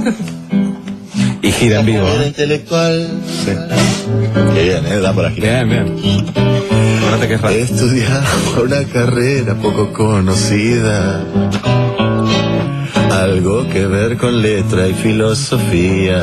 Y gira en vivo. Era intelectual. Sí. Qué bien, ¿eh? Da por aquí. Bien, bien. Estudiaba una carrera poco conocida. Algo que ver con letra y filosofía.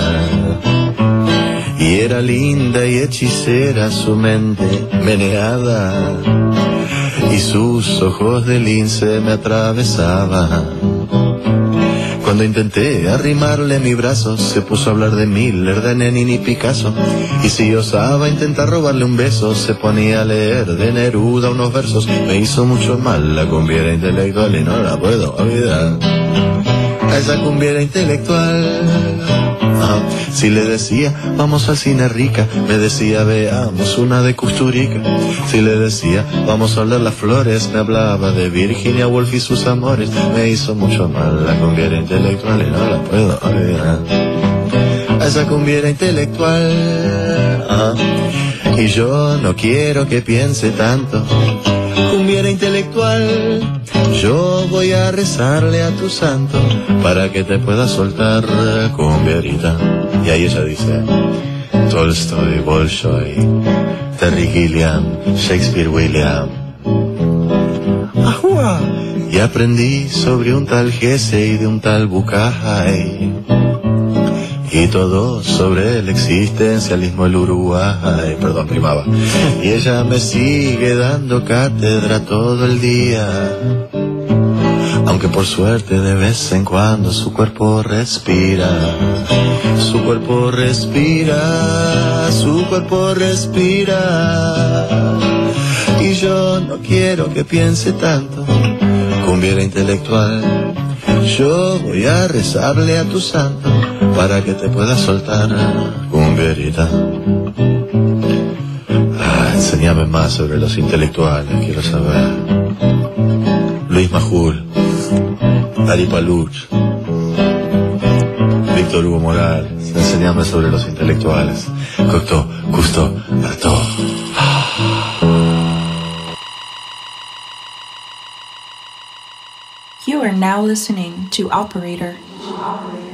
Y era linda y hechicera su mente meneada. Y sus ojos de lince me atravesaban. Cuando intenté arrimarle mi brazo, se puso a hablar de Miller, de Lenin y Picasso. Y si osaba intentar robarle un beso, se ponía a leer de Neruda unos versos. Me hizo mucho mal la cumbiera intelectual y no la puedo olvidar. A esa cumbiera intelectual Ajá. Si le decía, vamos al cine rica, me decía, veamos una de Kusturica. Si le decía, vamos a oler las flores, me hablaba de Virginia Woolf y sus amores. Me hizo mucho mal la cumbiera intelectual y no la puedo olvidar. Esa cumbiera intelectual. Ajá. Y yo no quiero que piense tanto. Cumbiera intelectual, yo voy a rezarle a tu santo para que te pueda soltar, cumbierita. Y ahí ella dice, Tolstoy, Bolshoi, Terry Gilliam, Shakespeare William. ¡Ajua! Y aprendí sobre un tal Gese y de un tal Bucay, y todo sobre el existencialismo del Uruguay. Perdón, rimaba. Y ella me sigue dando cátedra todo el día, aunque por suerte de vez en cuando su cuerpo respira. Su cuerpo respira, su cuerpo respira. Y yo no quiero que piense tanto, cumbiera intelectual. Yo voy a rezarle a tu santo para que te pueda soltar, cumbierita. Ah, enséñame más sobre los intelectuales, quiero saber. Luis Majul, Ari Paluch, Víctor Hugo Morales, enséñame sobre los intelectuales. Cocteau, Cousteau, Artaud. You are now listening to Operator.